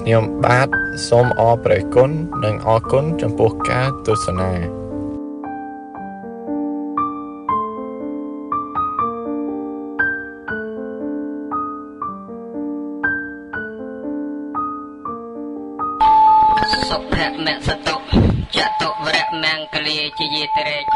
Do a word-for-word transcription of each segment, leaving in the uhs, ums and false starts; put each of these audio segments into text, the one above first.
ខ្ញុំបាទសូមអរព្រះគុណនិងអរគុណចំពោះការទស្សនាសុភមសតុចតុវរមង្គលាជាយេតិរេក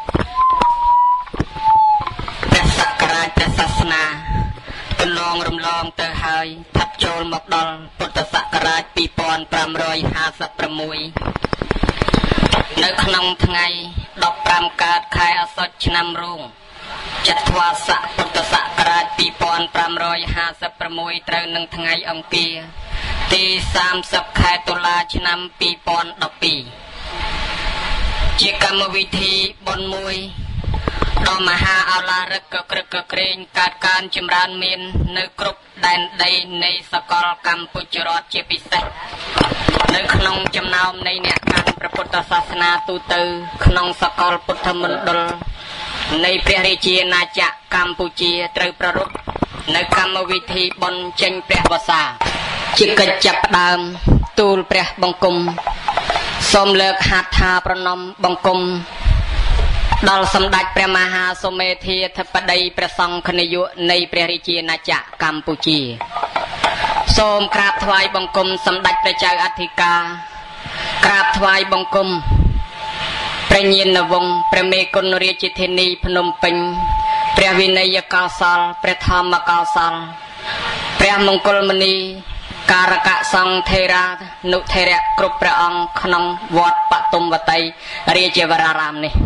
ព្រះសក្ការៈព្រះសាសនាកន្លងរំលងទៅហើយផាត់ចូលមកដល់ពុទ្ធសករាជពីរពាន់ប្រាំរយហាសិបប្រាំមួយនៅក្នុងថ្ងៃដប់ប្រាំកើតខែអាសត់ឆ្នាំរោងចត្វាស័កពុទ្ធសករាជពីរពាន់ប្រាំរយហាសិបប្រាំមួយត្រូវនឹងថ្ងៃអង្គារទីសាមសិបខែតុលាឆ្នាំពីរពាន់ដប់ពីរជាកម្មវិធីបុណ្យមួយដ៏មហាឱឡារិកកក្រឹកកក្រែងកើតកើនចម្រើនមាននៅគ្រប់ដែនដីនៃសកលកម្ពុជារដ្ឋជាពិសេសនៅក្នុងចំណោមនៃអ្នកកាន់ព្រះពុទ្ធសាសនាទូទៅក្នុងសកលពុទ្ធមណ្ឌលនៃព្រះរាជាណាចក្រកម្ពុជាត្រូវប្រារព្ធនៅកម្មវិធីបុណ្យចេញព្រះវស្សាជាកិច្ចចាប់ផ្ដើមទូលព្រះបង្គំសូមលើកហដ្ឋាប្រណម្យបង្គំដល់សម្ដេចព្រះមហាសូមេធាធិបតីព្រះសង្ឃនាយកនៃព្រះរាជាណាចក្រកម្ពុជាសូមក្រាបថ្វាយបង្គំសម្ដេចព្រះចៅអធិការក្រាបថ្វាយបង្គំព្រះញាណវង្សព្រះមេគុណរាជធានីភ្នំពេញព្រះវិន័យកោសលព្រះធម្មកោសលព្រះមង្គលមនីការកសង្ឃថេរានុថេរៈគ្រប់ព្រះអង្គក្នុងវត្តបទុមវតីរាជវរារាមនេះ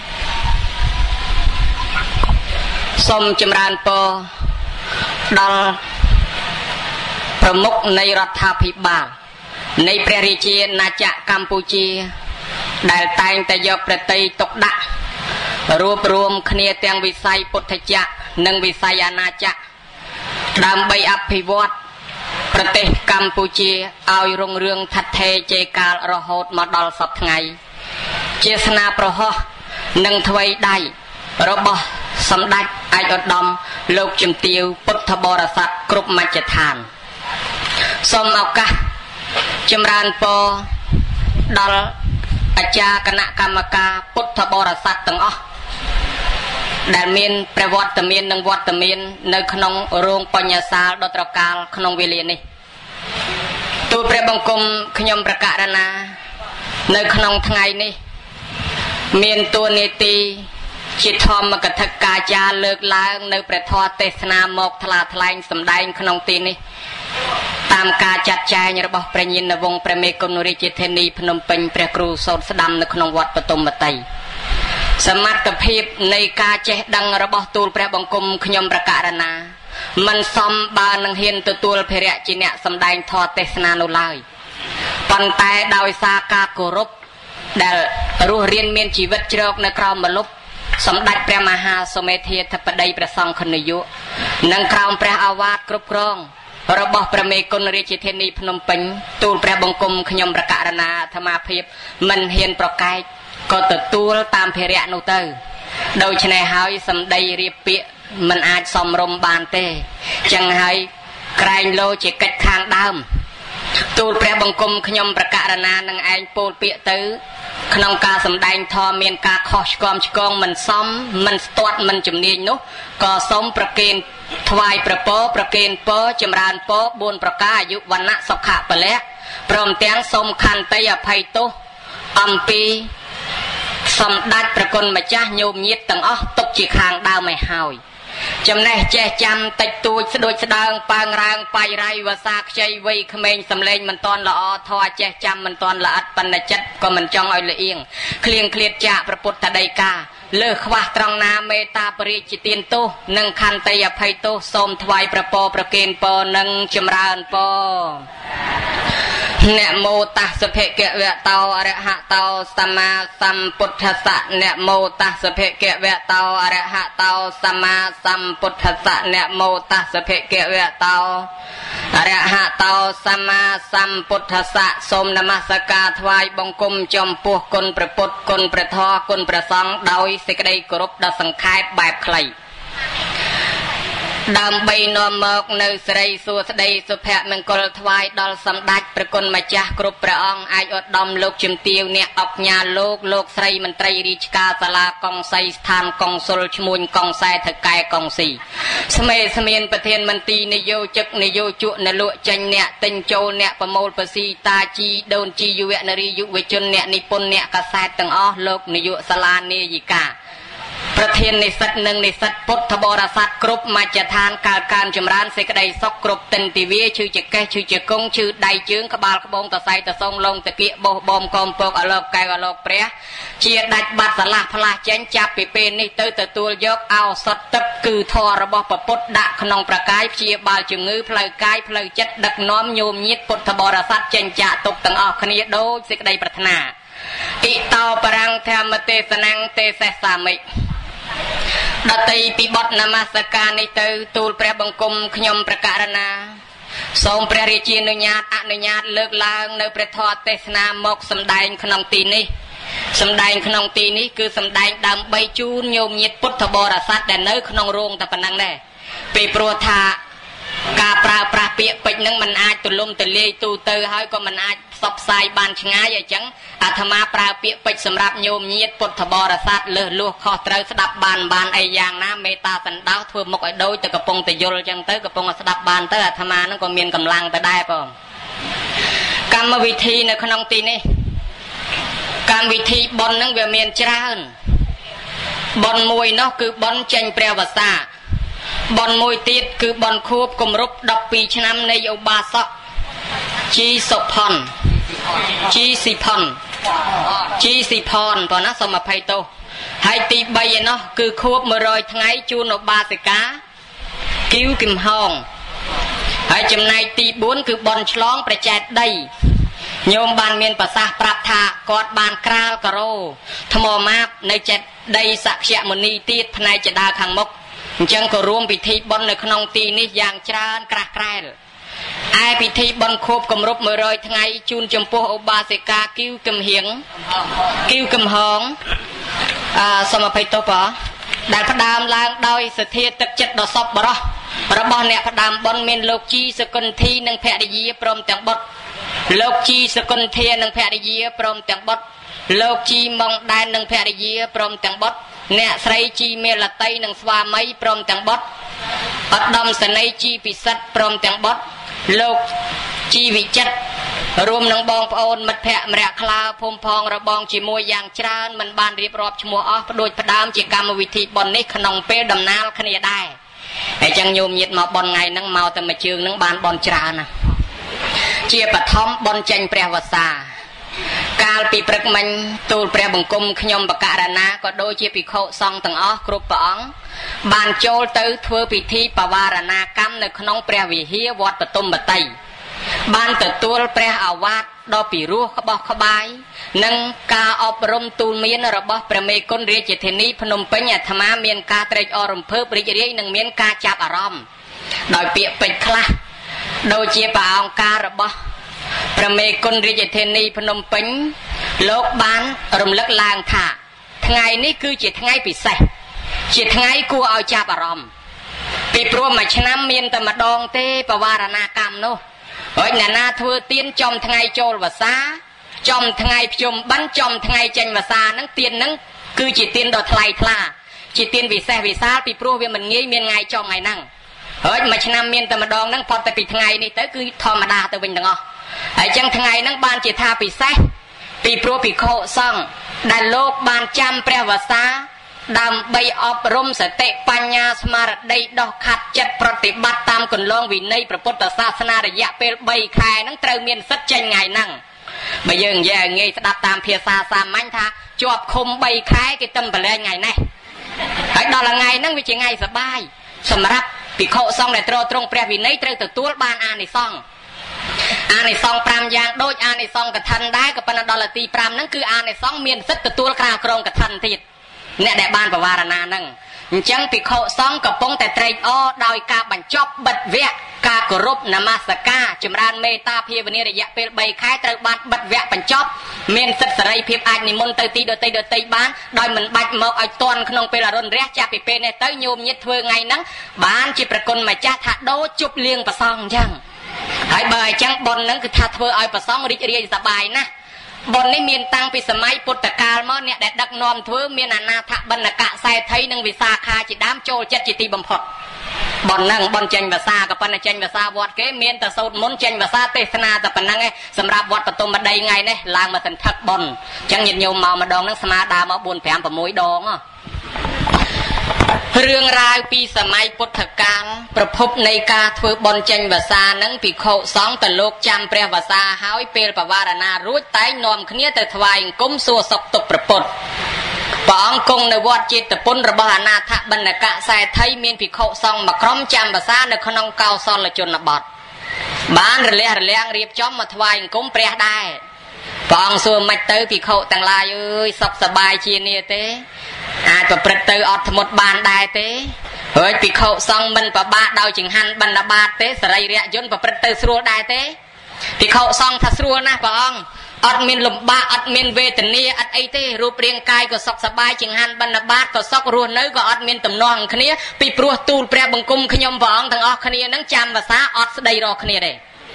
សូមចម្រើនពរដល់ប្រមុខនៃរដ្ឋាភិបាលនៃព្រះរាជាណាចក្រកម្ពុជាដែលតែងតែយកប្រតិទុកដាក់រួបរวมគ្នាទាំងវិស័យពុទ្ធចក្រនិងវិស័យអាណាចក្រដើម្បីអភិវឌ្ឍប្រទេសកម្ពុជាឲ្យរុងរឿងឋិតថេរជ័យកាលរហូតមកដល់សព្វថ្ងៃជាស្នាប្រហោះនិងថ្វីដៃរបស់សម្ដេចឯកឧត្តមលោកជំទាវពុទ្ធបរិស័ទគ្រប់មជ្ឈដ្ឋានសូមឱកាសចម្រើនពរដល់អាចារ្យគណៈកម្មការពុទ្ធបរិស័ទទាំងអស់ដែលមានប្រវត្តិមាននិងវត្តមាននៅក្នុងរោងបញ្ញសាលដុតរកាលក្នុងវេលានេះទូលព្រះបង្គំខ្ញុំប្រកាសណានៅក្នុងថ្ងៃនេះមានតួនាទីជាធម្មកថាកាចារលើកឡើងនៅព្រះធម៌ទេសនាមកថ្លាថ្លែងសម្ដែងក្នុងទីនេះតាមការចាត់ចែងរបស់ព្រះញាណវង្សព្រះមេគុណរាជធានីភ្នំពេញព្រះគ្រូសូត្រស្ដាំនៅក្នុងវត្តបទុមវតីសមត្ថភាពនៃការចេះដឹងរបស់ទូលព្រះបង្គំខ្ញុំប្រកាសណាមិនសមបើនឹងហ៊ានទទួលភារៈជាអ្នកសម្ដែងធម៌ទេសនានោះឡើយប៉ុន្តែដោយសារការគោរពដែលរស់រានមានជីវិតជ្រកនៅក្រោមម្លប់សម្ដេចព្រះមហាសូមេធាធិបតីព្រះសង្ឃនាយកនិងក្រោមព្រះអាវាតគ្រប់គ្រងរបស់ព្រះមេគុណរាជធានីភ្នំពេញទូលព្រះបង្គំខ្ញុំប្រកាសណាអាត្មាភាពមិនហ៊ានប្រកែកក៏ទទួលតាមភារៈនោះទៅដូច្នេះហើយសម្ដីរៀបពាក្យមិនអាចសមរម្យបានទេចឹងហើយក្រែងលោជាកិច្ចខាងដើមទូលព្រះបង្គំខ្ញុំប្រកាសណានឹងឯងពោលពាក្យទៅក្នុងការសម្ដែងធម៌មានការខុសឆ្គងឆ្គងមិនសមមិនស្ទាត់មិនជំនាញនោះក៏សូមប្រគេនថ្វាយប្រពោប្រគេនពរចម្រើនពរបួនប្រការអាយុវណ្ណៈសុខៈពលៈព្រមទាំងសូមខន្តីអភ័យទោសអំពីសម្ដេចប្រគុណម្ចាស់ញោមញាតទាំងអស់ទុកជាខាងដើមឲ្យហើយចំណេះចេះចាំតិចតួចស្ដួចស្ដើងប៉ើងរាងបាយរៃវសាខ្ចីវ័យក្មេងសំលេងមិនតាន់ល្អធေါ်ចេះចាំមិនតាន់ល្អិតបណ្ឌិតក៏មិនចង់ឲ្យលៀងឃ្លៀងឃ្លាតចាកព្រះពុទ្ធដីកាលើខ្វះត្រង់ណាមេត្តាបរិជាទានទោសនិងខន្តីអភ័យទោសសូមថ្វាយប្រពោប្រគេនពរនិងចម្រើនពរนะโมตัสสะภะคะวะโตอะระหะโตสัมมาสัมพุทธัสสะนะโมตัสสะภะคะวะโตอะระหะโตสัมมาสัมพุทธัสสะนะโมตัสสะภะคะวะโตอะระหะโตสัมมาสัมพุทธัสสะសូមនមស្ការថ្វាយបង្គំចំពោះគុណព្រះពុទ្ធគុណព្រះធម៌គុណព្រះសង្ឃដោយសេចក្តីគោរពដ៏សង្ខេបបែបខ្លីដើមបីនាំមកនៅស្រីសួស្ដីសុភមង្គលថ្វាយដល់សម្ដេចព្រះគុណម្ចាស់គ្រប់ព្រះអង្គអាចឧត្តមលោកជំទាវអ្នកអបញ្ញាលោកលោកស្រីមន្ត្រីរាជការសាលាកុងសីស្ថានកុងស៊ុលឈ្មួញកុងសែថកែកុងស៊ីស្មេស្មានប្រធានមន្ត្រីនយោជិកនយោជកនលក់ចេញអ្នកទិញចូលអ្នកប្រមូលបស៊ីតាជីដូនជីយុវនារីយុវជនអ្នកនិពន្ធអ្នកកាសែតទាំងអស់លោកនាយកសាលានាយិកាប្រធាននិស្សិតនិងនិស្សិតពុទ្ធបរិស័ទគ្រប់មជ្ឈដ្ឋានកើតកើនចម្រើនសេចក្តីសុខគ្រប់ទិនទិវាឈឺជាកេះឈឺជាគង់ឈឺដៃជើងក្បាលក្បូងតសៃតសងលងតគៀកបោះបោមកុំពកអលោកកែវអលោកព្រះជាដាច់បាត់ឆ្លាស់ផ្លាស់ចេញចាប់ពីពេលនេះទៅទទួលយកឱសថទឹកគឺធម៌របស់ព្រះពុទ្ធដាក់ក្នុងប្រកាយព្យាបាលជំងឺផ្លូវកាយផ្លូវចិត្តដឹកនាំញោមញាតពុទ្ធបរិស័ទចេញចាកទុកទាំងអស់គ្នាដោយសេចក្តីប្រាថ្នាអ៊ីតោបរាំងធម្មទេសនាំងទេសសាមិកដតីពីបទនមស្ការនេះទៅទូលព្រះបង្គំខ្ញុំប្រកាសណាសូមព្រះរាជានុញ្ញាតអនុញ្ញាតលើកឡើងនៅព្រះធម៌ទេសនាមកសម្ដែងក្នុងទីនេះសម្ដែងក្នុងទីនេះគឺសម្ដែងដើម្បីជូនញោមញាតពុទ្ធបរិស័ទដែលនៅក្នុងរោងតែប៉ុណ្ណឹងដែរពីព្រោះថាការប្រើប្រាស់ពាក្យពេចន៍នឹងមិនអាចទូលំទូលាយទូទៅហើយក៏មិនអាចផ្សព្វផ្សាយបានឆ្ងាយអញ្ចឹងអាត្មាប្រើពាក្យពេចន៍សម្រាប់ញោមញាតពុទ្ធបរិស័ទលើសលួសខុសត្រូវស្ដាប់បានបានអីយ៉ាងណាមេត្តាសណ្ដោសធ្វើមុខឲ្យដូចទៅកំពុងតែយល់អញ្ចឹងទៅកំពុងតែស្ដាប់បានទៅអាត្មានឹងក៏មានកម្លាំងទៅដែរបងកម្មវិធីនៅក្នុងទីនេះកម្មវិធីបុណ្យនឹងវាមានច្រើនបុណ្យមួយនោះគឺបុណ្យចេញព្រះវស្សាបុណ្យមួយទៀតគឺបុណ្យខួបគម្រប់ដប់ពីរឆ្នាំនៃឧបាសកជីសុផុនជីស៊ីផុនជីស៊ីផុនប៉ុណ្ណាសូមអភ័យទោសហើយទីបីឯនោះគឺខួបមួយរយថ្ងៃជូនឧបាសិកាគីវគឹមហងហើយចំណែកទីបួនគឺបុណ្យឆ្លងប្រជែតដីញោមបានមានប្រសាសន៍ប្រាប់ថាគាត់បានក្រាលការ៉ូថ្មម៉ាបនៅចេតដីសក្យមុនីទៀតផ្នែកចដាខាងមុខអញ្ចឹងក៏រួមពិធីបុណ្យនៅក្នុងទីនេះយ៉ាងច្រើនក្រាស់ក្រែលឯពិធីបុណ្យខួបគម្រប់មួយរយថ្ងៃជូនចំពោះឧបាសិកាគីវគឹមហៀងគីវគឹមហងអឺសូមអភ័យទោសបងដែលផ្ដើមឡើងដោយសទ្ធាទឹកចិត្តដ៏សប្បុរសរបស់អ្នកផ្ដើមបុណ្យមានលោកជីសកុន្ធីនិងភរិយាព្រមទាំងបុត្រលោកជីសកុន្ធានិងភរិយាព្រមទាំងបុត្រលោកជីម៉ុងដែននិងភរិយាព្រមទាំងបុត្រអ្នកស្រីជីមេលតីនិងស្វាមីព្រមទាំងបុត្រឧត្តមសេនីយ៍ជីពិសិដ្ឋព្រមទាំងបុត្រលោកជីវិចិត្ររួមនឹងបងប្អូនមិត្តភ័ក្តិម្រាក់ខ្លាភូមិផងរបងជាមួយយ៉ាងច្រើនមិនបានរៀបរាប់ឈ្មោះអស់ផ្ដួចផ្ដើមជាកម្មវិធីបុណ្យនេះក្នុងពេលដំណាលគ្នាដែរហើយចឹងញោមញាតមកបុណ្យថ្ងៃហ្នឹងមកតែមួយជើងហ្នឹងបានបុណ្យច្រើនណាជាបឋមបុណ្យចេញព្រះវស្សាកាលពីព្រឹកមិញទូលព្រះបង្គំខ្ញុំបករណាក៏ដូចជាភិក្ខុសង្ឃទាំងអស់គ្រប់ព្រះអង្គបានចូលទៅធ្វើពិធីបវារណាកម្មនៅក្នុងព្រះវិហារវត្តបទុមបតីបានទទួលព្រះអាវាតដ៏ពិរោះក្បោះក្បាយនិងការអប់រំទូលមានរបស់ព្រះមេគុណរាជធានីភ្នំពេញអាត្មាមានការត្រេកអររំភើបរីករាយនិងមានការចាប់អារម្មណ៍ដោយពាក្យពេចន៍ខ្លះដូចជាព្រះអង្គការរបស់ព្រះមេគុណរាជធានីភ្នំពេញលោកបានរំលឹកឡើងថាថ្ងៃនេះគឺជាថ្ងៃពិសេសជាថ្ងៃគួរឲ្យចាប់អារម្មណ៍ពីព្រោះមួយឆ្នាំមានតែម្ដងទេបវារណាកម្មនោះហើយអ្នកណាធ្វើទៀនចំថ្ងៃចូលវស្សាចំថ្ងៃភ្ជុំបិណ្ឌចំថ្ងៃចេញវស្សាហ្នឹងទៀនហ្នឹងគឺជាទៀនដ៏ថ្លៃថ្លាជាទៀនវិសេសវិសាលពីព្រោះវាមិនងាយមានថ្ងៃចំថ្ងៃហ្នឹងហើយមួយឆ្នាំមានតែម្ដងហ្នឹងផុតតែពីថ្ងៃនេះទៅគឺធម្មតាទៅវិញទាំងអស់ហើយចឹងថ្ងៃហ្នឹងបានជាថាពិសេសពីព្រោះភិក្ខុសង្ឃដែលលោកបានចាំព្រះវស្សាដើម្បីអប់រំសតិបញ្ញាស្មារតីដោះខាត់ចិត្តប្រតិបត្តិតាមគន្លងវិន័យព្រះពុទ្ធសាសនារយៈពេលបីខែហ្នឹងត្រូវមានសិទ្ធិចេញថ្ងៃហ្នឹងបើយើងនិយាយងាយស្ដាប់តាមភាសាសាមញ្ញថាជាប់ឃុំបីខែគេទៅប្រឡែងថ្ងៃនេះហើយដល់ថ្ងៃហ្នឹងវាជាថ្ងៃសប្បាយសម្រាប់ភិក្ខុសង្ឃដែលត្រត្រង់ព្រះវិន័យត្រូវទទួលបានអានិសង្ឃអានិសង្ឃប្រាំយ៉ាងដូចអានិសង្ឃកឋិនដែរក៏ប៉ុន្តែដល់ទីប្រាំហ្នឹងគឺអានិសង្ឃមានសិទ្ធិទទួលក្រៅក្រងកឋិនទៀតអ្នកដែលបានបវារណាហ្នឹងអញ្ចឹងភិក្ខុសង្ឃកំពុងតែត្រេកអរដោយការបញ្ចប់បិទវគ្គការគោរពនមស្ការចម្រើនមេត្តាភាវនារយៈពេលបីខែត្រូវបានបិទវគ្គបញ្ចប់មានសិទ្ធិសេរីភាពអាចនិមន្តទៅទីដទៃដទៃបានដោយមិនបាច់មកឲ្យតន់ក្នុងពេលអរុណរះចាប់ពីពេលនេះទៅញោមញាតិធ្វើថ្ងៃហ្នឹងបានជាប្រគុណម្ចាស់ថាដូរជប់លៀងប្រសងអញ្ចឹងហើយបើអញ្ចឹងបុណ្យហ្នឹងគឺថាធ្វើឲ្យប្រសងរីករាយសប្បាយណាស់បុណ្យនេះមានតាំងពីសម័យពុទ្ធកាលមកអ្នកដែលដឹកនាំធ្វើមានអនាថបណ្ឌកៈសេដ្ឋីនិងវិសាខាជាដើមចូលចិត្តជាទីបំផុតបុណ្យហ្នឹងបុណ្យចេញភាសាក៏ប៉ុន្តែចេញភាសាវត្តគេមានតែសូត្រមន្តចេញភាសាទេសនាតែប៉ុណ្្នឹងឯងសម្រាប់វត្តបតុមដីថ្ងៃនេះឡើងមកសន្ធឹកបុណ្យអញ្ចឹងញាតិញោមមកម្ដងហ្នឹងស្មើដើមមកបួន ប្រាំ ៦ដងរឿងរ៉ាវពីសម័យពុទ្ធកាលប្រភពនៃការធ្វើបុណ្យចេញភាសានឹងភិក្ខុសង្ឃទៅលោកចាំព្រះភាសាហើយពេលបវារណារួចតែងនាំគ្នាទៅថ្វាយអង្គមសួរសុខទុក្ខព្រះពុទ្ធព្រះអង្គគង់នៅវត្តចេតពុនរបស់អនាថបណ្ឌកៈសេដ្ឋីមានភិក្ខុសង្ឃមួយក្រុមចាំភាសានៅក្នុងកោសលជនបទបានរលះរលាំងរៀបចំមកថ្វាយអង្គមព្រះដែរព្រះអង្គសួរមិនទៅភិក្ខុទាំងឡាយអើយសុខសប្បាយជានេះទេអាចប្រព្រឹត្តទៅអត់ធ្មត់បានដែរទេហើយភិក្ខុសង្ឃមិនប្របាកដោយចង្ហាន់បណ្ឌបាតទេសរីរៈយន្តប្រព្រឹត្តទៅស្រួលដែរទេភិក្ខុសង្ឃថាស្រួលណាស់ព្រះអង្គអត់មានលំបាកអត់មានវេទនាអត់អីទេរូបរាងកាយក៏សុខសប្បាយចង្ហាន់បណ្ឌបាតក៏សុខរស់នៅក៏អត់មានទំនាស់គ្នាពីព្រោះទូលព្រះបង្គំខ្ញុំព្រះអង្គទាំងអស់គ្នានឹងចាំភាសាអត់ស្ដីរកគ្នាទេ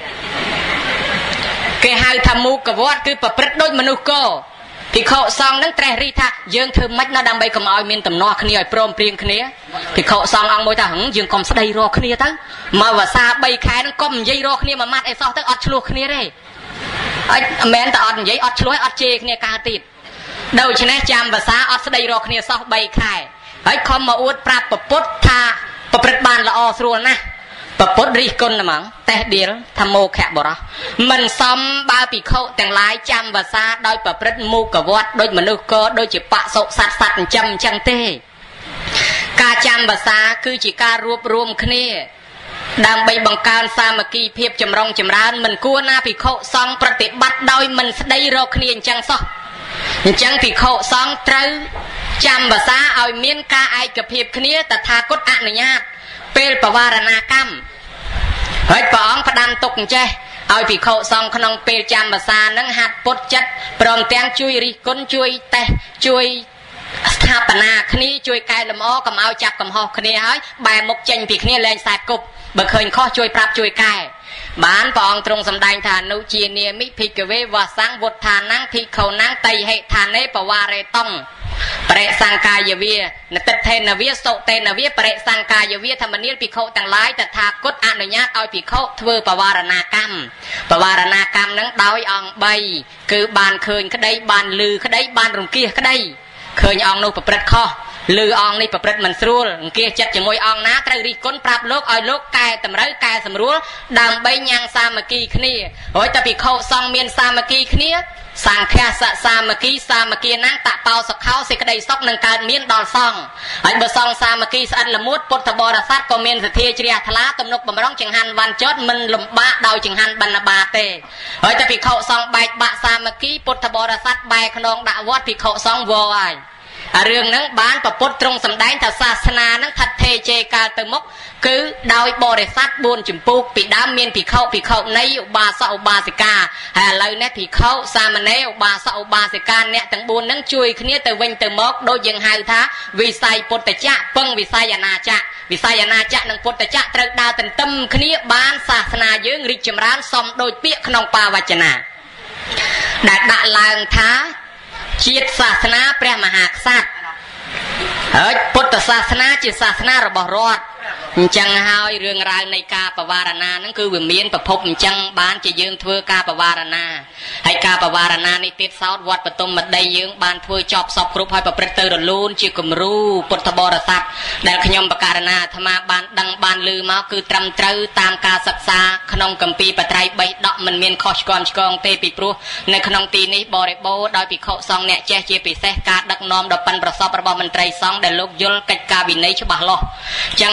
គេហៅថាមូកវត្តគឺប្រព្រឹត្តដូចមនុស្សកភិក្ខុសង្ឃនឹងត្រេះរិះថាយើងធ្វើម៉េចណាដើម្បីកុំឲ្យមានទំនាស់គ្នាឲ្យព្រមព្រៀងគ្នាភិក្ខុសង្ឃអង្គមួយថាហឹងយើងកុំស្ដីរកគ្នាទៅមកភាសាបីខែនឹងកុំនិយាយរកគ្នាមួយម៉ាត់អីសោះទៅអត់ឆ្លោះគ្នាទេអត់មិនមែនតែអត់និយាយអត់ឆ្លោះអត់ជេរគ្នាកើតទៀតដូច្នេះចាំភាសាអត់ស្ដីរកគ្នាសោះបីខែហើយខំមកអួតប្រាប់ប្រពុតថាប្រព្រឹត្តបានល្អស្រួលណាស់ប្រពុតរិះគន់ហ្មងតេះដៀលថាមោខៈបរោះមិនសមបើភិក្ខុទាំងឡាយចាំភាសាដោយប្រព្រឹត្តមូកវត្តដូចមនុស្សកដូចជាបសុសត្វសត្វចិញ្ចឹមអញ្ចឹងទេការចាំភាសាគឺជាការរួបរวมគ្នាដើម្បីបង្កើនសាមគ្គីភាពចម្រុងចម្រើនមិនគួរណាភិក្ខុសង្ឃប្រតិបត្តិដោយមិនស្ដីរកគ្នាអញ្ចឹងសោះអញ្ចឹងភិក្ខុសង្ឃត្រូវចាំភាសាឲ្យមានការឯកភាពគ្នាតថាគតអនុញ្ញាតពេលបវារណាកម្មហើយព្រះអង្គផ្ដាំទុកអញ្ចេះឲ្យភិក្ខុសង្ឃក្នុងពេលចាំភាសានឹងហាត់ពុតចិត្តព្រមទាំងជួយរិះគន់ជួយតេះជួយស្ថាបនាគ្នាជួយកែលម្អកុំឲ្យចាប់កំហុសគ្នាហើយបែរមុខចេញពីគ្នាលែងខ្សែគប់បើឃើញខុសជួយប្រាប់ជួយកែបានព្រះអង្គទ្រង់សម្ដែងថានុជានាមិភិក្ខវេវសង្ឃវុទ្ធានំភិក្ខុណំតៃហេឋានេបវារេតំបរិសង្កាយវានតិថេនវាសុតេនវាបរិសង្កាយវាធម្មនាលភិក្ខុទាំងឡាយតថាគតអនុញ្ញាតឲ្យភិក្ខុធ្វើបវារណាកម្មបវារណាកម្មនឹងដោយអង្គបីគឺបានឃើញក្តីបានលឺក្តីបានរង្គៀសក្តីឃើញអង្គនោះប្រព្រឹត្តខុសលឺអង្គនេះប្រព្រឹត្តមិនស្រួលអង្គាចិត្តជាមួយអង្គណាត្រូវរិះគន់ប្រាប់លោកឲ្យលោកកែតម្រូវកែសម្រួលដើម្បីញ៉ាំងសាមគ្គីគ្នាហើយតែភិក្ខុសង្ឃមានសាមគ្គីគ្នាសង្ឃាសសាមគ្គីសាមគ្គីណាំងតបោសុខោសេចក្តីសុខនឹងកើតមានដល់សង្ឃហើយបើសង្ឃសាមគ្គីស្អិតល្មួតពុទ្ធបរិស័ទក៏មានសទ្ធាជ្រះថ្លាទំនុកបំរុងចង្ហាន់វ៉ាន់ចត់មិនលំបាកដោយចង្ហាន់បណ្ឌបាតទេហើយតែភិក្ខុសង្ឃបែកបាក់សាមគ្គីពុទ្ធបរិស័ទបែកខ្នងដាក់វត្តភិក្ខុសង្ឃវល់ហើយរឿងហ្នឹងបានប្រពុតទ្រង់សម្ដែងថាសាសនាហ្នឹងថិតថេរជេរកាលទៅមុខគឺដោយបរិស័ទបួនចម្ពោះពីដើមមានភិក្ខុភិក្ខុនីឧបាសកឧបាសិកាហើយឥឡូវនេះភិក្ខុសាមណេរឧបាសកឧបាសិកាអ្នកទាំងបួនហ្នឹងជួយគ្នាទៅវិញទៅមកដូចយើងហៅថាវិស័យពុទ្ធចក្រពឹងវិស័យអនាចក្រវិស័យអនាចក្រនិងពុទ្ធចក្រត្រូវដើរទន្ទឹមគ្នាបានសាសនាយើងរីកចម្រើនសមដូចពាក្យក្នុងបាវចនាដែលដាក់ឡើងថាជាតិសាសនាព្រះមហាក្សត្រហើយពុទ្ធសាសនាជាសាសនារបស់រដ្ឋអញ្ចឹងហើយរឿងរ៉ាវនៃការបវារណាហ្នឹងគឺវាមានប្រភពអញ្ចឹងបានជាយើងធ្វើការបវារណាហើយការបវារណានេះទៀតសោតវត្តបតុមដីយើងបានធ្វើចប់សពគ្រប់ហើយប្រព្រឹត្តទៅរលូនជាគំរូពុទ្ធបរិស័ទដែលខ្ញុំបករណាអាត្មាបានដឹងបានឮមកគឺត្រឹមត្រូវតាមការសិក្សាក្នុងគម្ពីរបត្រៃបៃដកមិនមានខុសឆ្គងឆ្គងទេពីព្រោះនៅក្នុងទីនេះបរិបូរដោយភិក្ខុសង្ឃអ្នកចេះជាពិសេសការដឹកនាំដ៏ប៉ិនប្រសប់របស់មន្ត្រីសង្ឃដែលលោកយល់កិច្ចការវិន័យច្បាស់លាស់អញ្ចឹងហើយមិន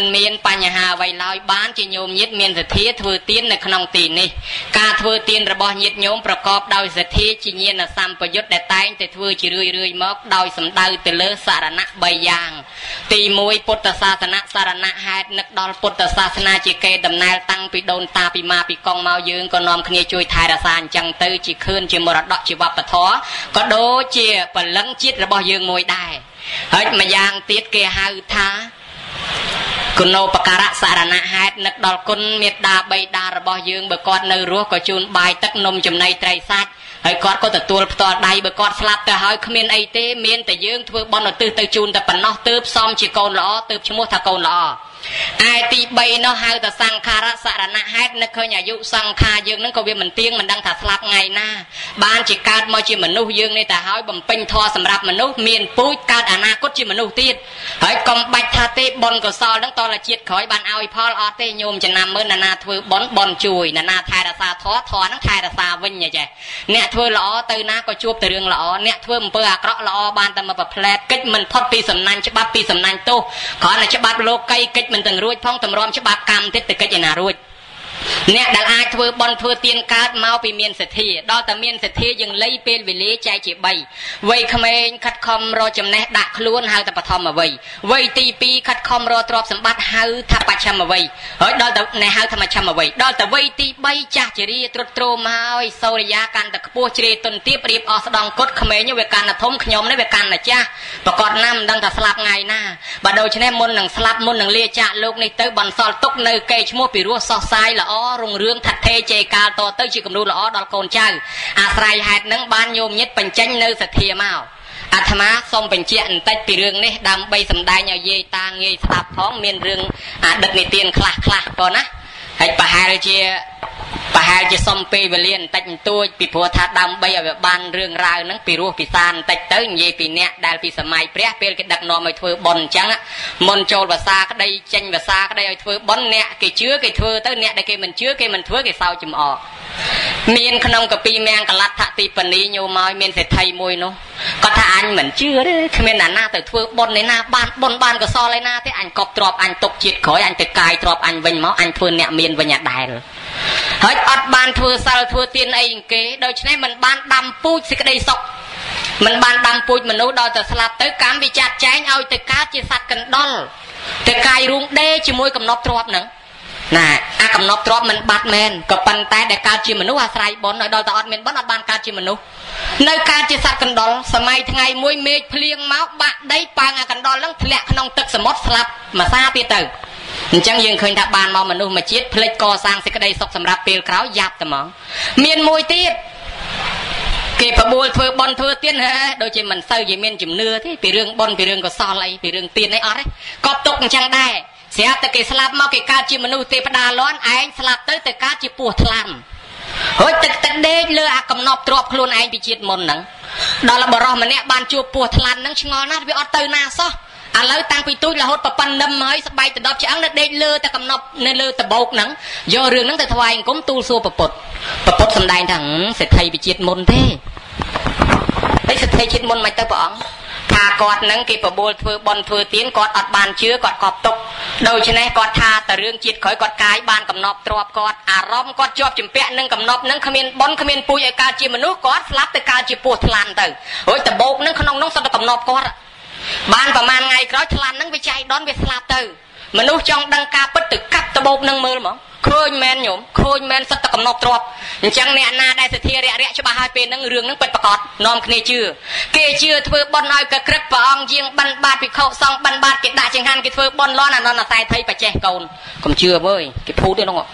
មានបញ្ហាអ្វីឡើយបានជាញោមញាតិមានសទ្ធាធ្វើទាននៅក្នុងទីនេះការធ្វើទានរបស់ញាតិញោមប្រកបដោយសទ្ធាជាញាណសម្បយុទ្ធដែលតែងតែធ្វើជារឿយរឿយមកដោយសម្ដៅទៅលើសារណៈបីយ៉ាងទីមួយពុទ្ធសាសនាសារណៈហេតុនឹកដល់ពុទ្ធសាសនាជាកេរដំណែលតាំងពីដូនតាពីម៉ាពីកងមកយើងក៏នាំគ្នាជួយថែរក្សាអញ្ចឹងទៅជាខឿនជាមរតកជាវប្បធម៌ក៏ដូចជាពលឹងជាតិរបស់យើងមួយដែរហើយម្យ៉ាងទៀតគេហៅថាគុណោបការៈសារណៈហេតុនឹកដល់គុណមេត្តាបិតារបស់យើងបើគាត់នៅរស់ក៏ជូនបាយទឹកនំចំណីត្រីសាច់ហើយគាត់ក៏ទទួលផ្ទាល់ដៃបើគាត់ស្លាប់ទៅហើយគ្មានអីទេមានតែយើងធ្វើបន់ឧទ្ទិសទៅជូនតែប៉ុណ្ណោះទើបសមជាកូនល្អទើបឈ្មោះថាកូនល្អឯទីបីនោះហៅថាសង្ខារៈសារណៈហេតុនឹកឃើញអាយុសង្ខារយើងនឹងក៏វាមិនទៀងមិនដឹងថាស្លាប់ថ្ងៃណាបានជាកើតមកជាមនុស្សយើងនេះតែហើយបំពេញធម៌សម្រាប់មនុស្សមានពូជកើតអនាគតជាមនុស្សទៀតហើយកុំបាច់ថាទេបុណ្យកុសលនឹងតលជាតិក្រោយបានឲ្យផលអត់ទេញោមចំណាំមើលណានាធ្វើបុណ្យបុណ្យជួយណានាថែរក្សាធម៌ធម៌នឹងថែរក្សាវិញអញ្ចេះអ្នកធ្វើល្អទៅណាក៏ជួបតែរឿងល្អអ្នកធ្វើអំពើអាក្រក់ល្អបានតែមកប្រផ្លែតកិច្ចមិនផុតពីសំណាញ់ច្បាប់ពីសំណាញ់ទោសគ្រាន់តែច្បាប់លោកីកិច្ចមិនទាំងរួចផងតម្រាំច្បាប់កម្មទៀតទៅកិច្ចឯណារួចអ្នកដែលអាចធ្វើបន់ធ្វើទានកើតមកពីមានសទ្ធាដល់តែមានសទ្ធាយើងលៃពេលវេលាចែកជាបីវ័យក្មេងខិតខំរកចំណេះដាក់ខ្លួនហៅថាបឋមវ័យវ័យទីពីរខិតខំរកទ្រព្យសម្បត្តិហៅថាបច្ឆមវ័យហើយដល់តែណែហៅថាមជ្ឈមវ័យដល់តែវ័យទីបីចាស់ជរាត្រុតត្រោមហើយសូរិយាកាន់តែខ្ពស់ជ្រេទុនទៀបរៀបអស់ស្ដង់គុតក្មេងវាកាន់តែធំខ្ញុំនេះវាកាន់តែចាស់ប្រកបណាស់មិនដឹងថាស្លាប់ថ្ងៃណាបើដូច្នេះមុននឹងស្លាប់មុននឹងលាចាកលោកនេះទៅបន្សល់ទុកនៅកេរ្តិ៍ឈ្មោះពីរសសោះសាយល្អរុងរឿងថាត់ថេជេកាលតទៅជាគំរូល្អដល់កូនចៅអាស្រ័យហេតុនឹងបានញោមញាតិបញ្ចេញនៅសទ្ធាមកអាត្មាសូមបញ្ជាក់បន្តិចពីរឿងនេះដើម្បីសម្ដែងឲ្យយាយតាងាយស្ដាប់ផងមានរឿងអតីតនិទានខ្លះខ្លះប៉ុណ្ណាហើយប្រហែលជាប្រហែលជាសុំពេលវេលាបន្តិចបន្តួចពីព្រោះថាដើម្បីឲ្យវាបានរឿងរ៉ាវហ្នឹងពីរសពីសានបន្តិចទៅនិយាយពីអ្នកដែលពីសម័យព្រះពេលគេដឹកនាំឲ្យធ្វើបុណ្យអញ្ចឹងមុនចូលភាសាក្តីចេញភាសាក្តីឲ្យធ្វើបុណ្យអ្នកគេជឿគេធ្វើទៅអ្នកដែលគេមិនជឿគេមិនធ្វើគេសើចចំអកមានក្នុងកពីមង្គលដ្ឋទីបនីញោមឲ្យមានសេដ្ឋីមួយនោះគាត់ថាអញមិនជឿទេគ្មានអ្នកណាទៅធ្វើបុណ្យឯណាបានបុណ្យបានកុសលឯណាទេអញកប់ទ្របអញទុកជាតិក្រោយអញទៅកាយទ្របអញវិញមកអញធ្វើអ្នកមានវិញអាដែលហើយអត់បានធ្វើសិលធ្វើទានអីគេដូច្នេះមិនបានដាំពូជសេចក្តីសុខមិនបានដាំពូជមនុស្សដល់ទៅស្លាប់ទៅកម្មវិចាត់ចែងឲ្យទៅកើតជាសត្វកណ្ដុរទៅកាយរូងដេជាមួយកំណប់ទ្របហ្នឹងណាអាកំណប់ទ្របមិនបាត់មែនក៏ប៉ុន្តែដែលកើតជាមនុស្សអាស្រ័យបុណ្យឲ្យដល់តែអត់មានបុណ្យអត់បានកើតជាមនុស្សនៅកើតជាសត្វកណ្ដុរសម័យថ្ងៃមួយមេឃភ្លៀងមកបាក់ដីប៉ាងអាកណ្ដុរហ្នឹងធ្លាក់ក្នុងទឹកសមុទ្រស្លាប់មួយសាទៀតទៅអញ្ចឹងយើងឃើញថាបានមកមនុស្សមួយជាតិផ្លេចកសាងសេចក្តីសុខសម្រាប់ពេលក្រោយយ៉ាប់តែហ្មងមានមួយទៀតគេប្របួលធ្វើបន់ធ្វើទៀនហ៎ដូចជាមិនសូវជាមានជំនឿទេពីរឿងបន់ពីរឿងកុសលអីពីរឿងទៀនអីអត់ទេក៏ទុកអញ្ចឹងដែរស្រាប់តែគេស្លាប់មកគេកើតជាមនុស្សទេវតាលន់ឯងស្លាប់ទៅទៅកើតជាពស់ថ្លាន់ហើយទឹកទឹកដេកលើអាកំណប់ទ្របខ្លួនឯងពីជាតិមុនហ្នឹងដល់បរោះម្នាក់បានជួបពស់ថ្លាន់ហ្នឹងឆ្ងល់ណាស់វាអត់ទៅណាសោះឥឡូវតាំងពីទូចរហូតប្រប៉ុណ្ណឹមហើយស្បែកដដប់ឆ្អឹងនៅដេកលើតែកំណប់នៅលើតបោកហ្នឹងយករឿងហ្នឹងទៅថ្វាយអង្គមទូលសួរប្រពុតប្រពុតសំដែងថាសេដ្ឋីពីជាតិមុនទេហើយសេដ្ឋីជាតិមុនមិនទៅព្រះអង្គថាគាត់ហ្នឹងគេប្របួលធ្វើបន់ធ្វើទានគាត់អត់បានជឿគាត់កប់ទុកដូច្នេះគាត់ថាតរឿងជាតិក្រោយគាត់កាយបានកំណប់ទ្របគាត់អារម្មណ៍គាត់ជាប់ជំពាក់នឹងកំណប់ហ្នឹងគ្មានបន់គ្មានពូជឲ្យកើតជាមនុស្សគាត់ស្លាប់ទៅកើតជាពស់ថ្លាន់ទៅហើយតបោកហ្នឹងក្នុងនោះសុទ្ធតែកំណប់គាត់បានប្រហែលថ្ងៃក្រោយថ្លាន់ហ្នឹងវាចៃដន្យវាស្លាប់ទៅមនុស្សចង់ដឹងការពិតទៅកាប់តបោកហ្នឹងមើលហ្មងឃើញមែនញោមឃើញមែនសិតតែកំណប់ទ្របអញ្ចឹងអ្នកណាដែលសទ្ធារៈរៈច្បាស់ហើយពេលហ្នឹងរឿងហ្នឹងពិតប្រាកដនាំគ្នាជឿគេជឿធ្វើបន់ឲ្យកក្រឹកព្រះអង្គយាងបិណ្ឌបាតភិក្ខុសង្ឃបិណ្ឌបាតគេដាក់ចង្ហាន់គេធ្វើបន់លន់អានន្តស័យថៃបច្ចេះកូនកុំជឿវើយគេភូតទេនោះ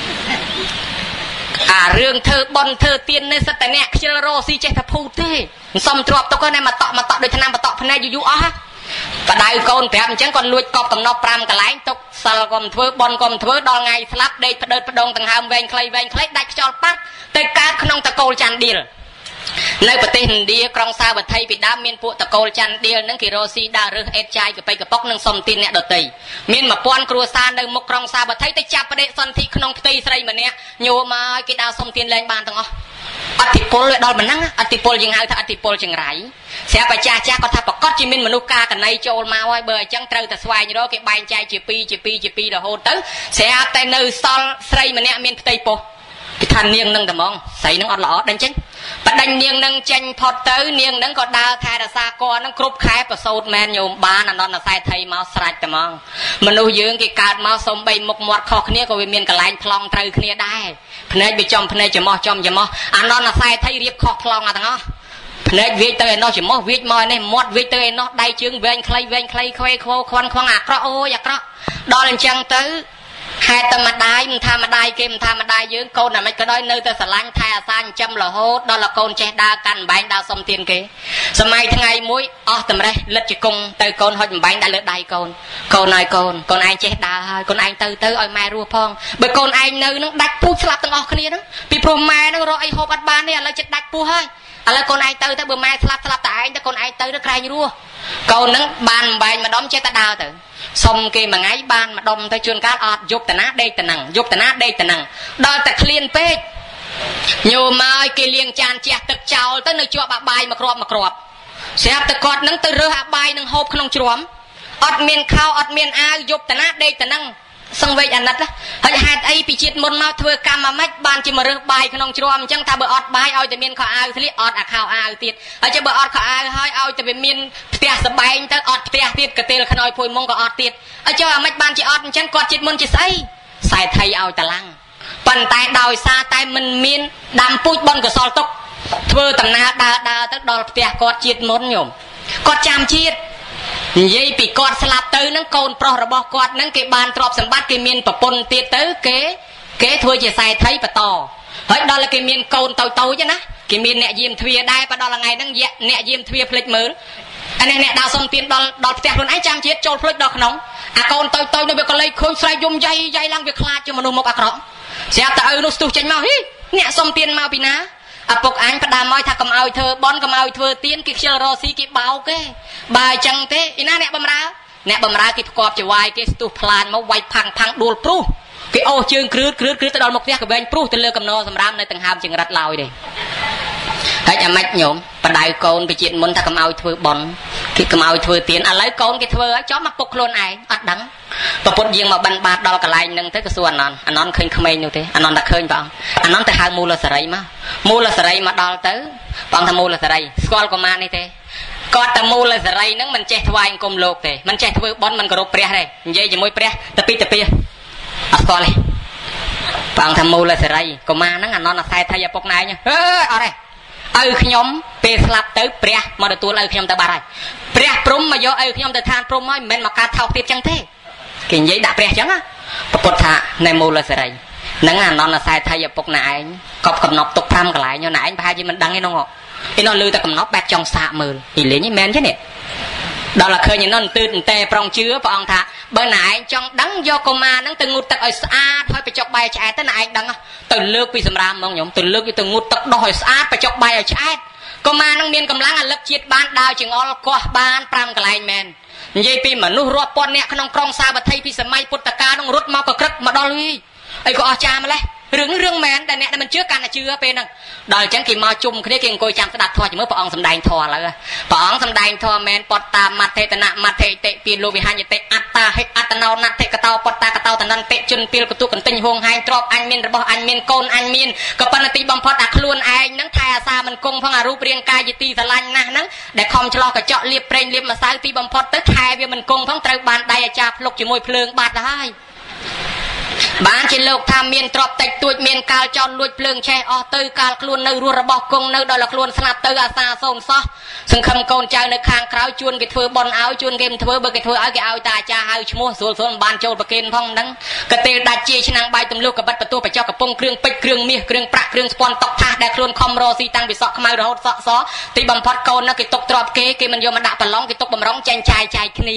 អារឿងធ្វើបន់ធ្វើទៀននេះសិតតែអ្នកខ្ជិលរោស៊ីចេះតែភូតទេមិនសមទ្របទុកហ្នឹងមកតក់មកតក់ដូចឆ្នាំបតក់ភ្នែកយូរយូរអស់បដៅកូនប្រាប់អញ្ចឹងគាត់លួចកប់កំណប់ប្រាំកន្លែងទុកសិលកុំធ្វើបន់កុំធ្វើដល់ថ្ងៃស្លាប់ដេកផ្ដិតផ្ដងដង្ហើមវែងខ្លីវែងខ្លីដាច់ខ្យល់ប៉ាត់ទៅកើតក្នុងតកូលច័ន្ទឌីលនៅប្រទេសឥណ្ឌាក្រុងសាវត្ថីពីដើមមានពួកតកូលច័ន្ទដៀលនឹងគេរស់ស៊ីដើររើសអេតចាយកបៃកប៉ុកនឹងសុំទានអ្នកដតីមានមួយពាន់គ្រួសារនៅមុខក្រុងសាវត្ថីទៅចាប់បដិសន្ធិក្នុងផ្ទៃស្រីម្នាក់ញោមមកគេដើរសុំទានលែងបានទាំងអស់អធិពលវាដល់ប៉ុណ្ណឹងអធិពលយើងហៅថាអធិពលចង្រៃស្រាប់តែចាស់ចាស់គាត់ថាប្រកាសជាមានមនុស្សការកណៃចូលមកហើយបើអញ្ចឹងត្រូវតែស្វែងរកគេបែងចែកជាពីរជាពីរជាពីររហូតទៅស្រាប់តែនៅសល់ស្រីម្នាក់មានផ្ទៃពោះគេថានាងនឹងតែហ្មងស្រីនឹងអត់ល្អដេញចេញបដិញនាងនឹងចេញផុតទៅនាងនឹងក៏ដើរថែរក្សាកនឹងគ្រប់ខែប្រសូតមែនញោមបានអនន្តសែថីមកស្រេចតែហ្មងមនុស្សយើងគេកើតមកសុំបីមុខមាត់ខុសគ្នាក៏វាមានកន្លែងប្លង់ត្រូវគ្នាដែរភ្នែកវាចំភ្នែកច្មោះចំច្មោះអនន្តសែថីរៀបខុសប្លង់អត់ទាំងអស់ភ្នែកវាទៅឯនោះច្មោះវាមកឯនេះមាត់វាទៅឯនោះដៃជើងវែងខ្លីវែងខ្លីខ្វែខ្វោខ្វាន់ខ្វងអាក្រក់អូយអាក្រក់ដល់អញ្ចឹងទៅហេតុតែម្ដាយមិនថាម្ដាយគេមិនថាម្ដាយយើងកូនតែមិនក៏ដោយនៅតែស្រឡាញ់ថែអាសាចិញ្ចឹមរហូតដល់កូនចេះដើរកាន់អំបែងដើរសុំទានគេសម័យថ្ងៃមួយអស់តម្រេះលិតជង្គង់ទៅកូនហុចអំបែងដាក់លើដៃកូនកូនហើយកូនកូនឯងចេះដើរហើយកូនឯងទៅទៅឲ្យម៉ែរស់ផងបើកូនឯងនៅនឹងដាច់ពូជស្លាប់ទាំងអស់គ្នាហ្នឹងពីព្រោះម៉ែនឹងរកអីហូបអត់បានទេឥឡូវចិត្តដាច់ពូហើយឥឡូវកូនឯងទៅទៅបើម៉ែស្លាប់ស្លាប់តែឯងទៅកូនឯងទៅទៅក្រែងរស់កូននឹងបានអំបែងម្ដុំចេះតែដើរទៅសុំគេមួយថ្ងៃបានម្ដុំទៅជួនកាលអត់យប់តាណាដេកតានឹងយប់តាណាដេកតានឹងដល់តែឃ្លានពេកញោមមកគេលាងចានជះទឹកចោលទៅនៅជាប់អាបាយមួយគ្រាប់មួយគ្រាប់ស្រាប់តែគាត់នឹងទៅរើសអាបាយនឹងហូបក្នុងជ្រាំអត់មានខោអត់មានអាវយប់តាណាដេកតានឹងសង្វេគអាណិតហើយហេតុអីពីជាតិមុនមកធ្វើកម្មអាម៉េចបានជាមករើសបាយក្នុងជ្រាំអញ្ចឹងថាបើអត់បាយឲ្យតែមានខោអាវស្លៀកអត់អាខោអាវទៀតហើយចុះបើអត់ខោអាវហើយឲ្យតែវាមានផ្ទះសបែងទៅអត់ផ្ទះទៀតកទេលខ្នើយភួយមុងក៏អត់ទៀតហើយចុះអាម៉េចបានជាអត់អញ្ចឹងគាត់ជាតិមុនជាស្អីខ្សែថៃឲ្យតឡាំងប៉ុន្តែដោយសារតែមិនមានដាំពូជបនកសលទុកធ្វើដំណើរដើរដើរទៅដល់ផ្ទះគាត់ជាតិមុនញោមគាត់ចាំជាតិនិយាយពីគាត់ស្លាប់ទៅនឹងកូនប្រុសរបស់គាត់នឹងគេបានទ្រព្យសម្បត្តិគេមានប្រពន្ធទៀតទៅគេគេធ្វើជាខ្សែថៃបន្តហើយដល់គេមានកូនតូចតូចណាគេមានអ្នកយាមទ្វារដែរបើដល់ថ្ងៃហ្នឹងអ្នកយាមទ្វារភ្លេចមើលអានេះអ្នកដើរសុំទានដល់ដល់ផ្ទះខ្លួនឯងចាំជាតិចូលភ្លេចដល់ក្នុងអាកូនតូចតូចនោះវាក៏លេចឃើញស្រែកយំយាយយាយឡើងវាខ្លាចជាមនុស្សមកអាក្រក់ស្រាប់តែឪនោះស្ទុះចេញមកហីអ្នកសុំទានមកពីណាឪពុកអញផ្ដាំមកថាកុំឲ្យធ្វើបន់កុំឲ្យធ្វើទៀនគេខ្ជិលរស់ស៊ីគេបោកគេបើអញ្ចឹងទេឯណាអ្នកបំរើអ្នកបំរើគេផ្គប់ជាវាយគេស្ទុះផ្លាញមកវាយផាំងផាំងដួលព្រុសគេអូសជើងគ្រឿតគ្រឿតគ្រឿតទៅដល់មុខផ្ទះក៏វែងព្រុសទៅលើកំណោសម្រាមនៅដង្ហើមចង្រិតឡើយទេហើយអាម៉េចញោមបដៅកូនពីជាតិមុនថាកុំឲ្យធ្វើបន់គេកុំឲ្យធ្វើទៀនឥឡូវកូនគេធ្វើឲ្យចោះមកពុកខ្លួនឯងអត់ដឹងប្រពន្ធយើងមកបិណ្ឌបាតដល់កន្លែងហ្នឹងទៅក៏សួរអានន្តអានន្តឃើញក្មេងនោះទេអានន្តតែឃើញបងអានន្តទៅហៅមូលសេរីមកមូលសេរីមកដល់ទៅបងថាមូលសេរីស្គាល់កុមារនេះទេគាត់តែមូលសេរីហ្នឹងមិនចេះថ្វាយអង្គមលោកទេមិនចេះធ្វើបន់មិនគោរពព្រះទេនិយាយជាមួយព្រះតែពីតែពីអត់ស្គាល់ទេបងថាមូលសេរីកុមារហ្នឹងអានន្តខ្សែថៃឪពុកណែអើអត់ទេឪខ្ញុំពេលស្លាប់ទៅព្រះមកទទួលឪខ្ញុំទៅបាត់ហើយព្រះព្រំមកយកឪខ្ញុំទៅឋានព្រំហើយមិនមែនមកកើតថោកទៀតចឹងទេគេនិយាយដាក់ព្រះចឹងណាប្រពុតថាណែមូលសេរីហ្នឹងអានន្តខ្សែថៃឪពុកណែឯងកប់កំណប់ទុកប្រាំកន្លែងណែឯងប្រហែលជាមិនដឹងទេនោះឯនោះលឺតែកំណប់បែបចង់សាកមើលពីលេងហ្នឹងមែនទេនេះដល់តែឃើញឯនោះទឺតតែប្រងជឿព្រះអង្គថាបើណែឯងចង់ដឹងយកកុមារហ្នឹងទៅងូតទឹកឲ្យស្អាតហើយបញ្ចុកបាយឆ្អែតទៅណែឯងដឹងទៅលើកពីសម្រាមហ្មងខ្ញុំទៅលើកទៅងូតទឹកដោះឲ្យស្អាតបញ្ចុកបាយឲ្យឆ្អែតកុមារហ្នឹងមានកម្លាំងអាលឹកជាតិបានដើរចង្អុលកោះបានប្រាំកន្លែងមែននិយាយពីមនុស្សរាប់ពាន់នាក់ក្នុងក្រុងសាវត្ថីពីសម័យពុទ្ធកាលហ្នឹងរត់មកក៏ក្រឹកមកដល់វិញអីក៏អស្ចារ្យម្លេះរឿងរឿងមែនតែអ្នកដែលមិនជឿកាន់តែជឿពេលហ្នឹងដល់អញ្ចឹងគេមកជុំគ្នាគេអង្គុយចាំស្ដាប់ធម៌ជាមួយព្រះអង្គសម្ដែងធម៌ឥឡូវព្រះអង្គសម្ដែងធម៌មែនពតតាមត្ថេតនៈមត្ថេតិពីលោវិហញ្ញតិអត្តាហិអត្តណោណតិកតោពតតាកតោតនន្តិជនពីលកតុកន្ទិញហួងហែងទ្របអញមានរបស់អញមានកូនអញមានក៏ប៉ុន្តែទីបំផុតអាខ្លួនឯងហ្នឹងថែអាសាមិនគង់ផងអារូបរាងកាយជាទីស្រឡាញ់ណាស់ហ្នឹងដែលខំឆ្លោះកញ្ចក់លាបប្រេងលាបម្សៅទីបំផុតទៅថែវាមិនគង់ផងត្រូវបានដៃអាចារ្យភ្លុកជាមួយភ្លើងបាត់ហើយបានជាលោកថាមានទ្រព្យតិចតួចមានកាលចោលលួចភ្លើងឆេះអស់ទៅកាលខ្លួននៅរស់របស់គង់នៅដល់ខ្លួនស្លាប់ទៅអាសាសូនសោះសង្ឃឹមកូនចៅនៅខាងក្រៅជួនគេធ្វើបន់ឲ្យជួនគេមិនធ្វើបើគេធ្វើឲ្យគេឲ្យតាអាចារ្យហៅឈ្មោះស្រួលស្រួលមិនបានចូលប្រគេនផងហ្នឹងកទេលដាច់ជាឆ្នាំងបាយទម្លុះកបិតបន្ទោះបច្ចុកកំពុងគ្រឿងពេជ្រគ្រឿងមាសគ្រឿងប្រាក់គ្រឿងស្ពាន់តុកថាសដែលខ្លួនខំរស៊ីតាំងពីសក់ខ្មៅរហូតសក់សទីបំផុតកូននៅគេຕົកទ្រព្យគេគេមិនយកមកដាក់ប្រឡងគេຕົកបំរុងចាញ់ចាយចាយគ្នា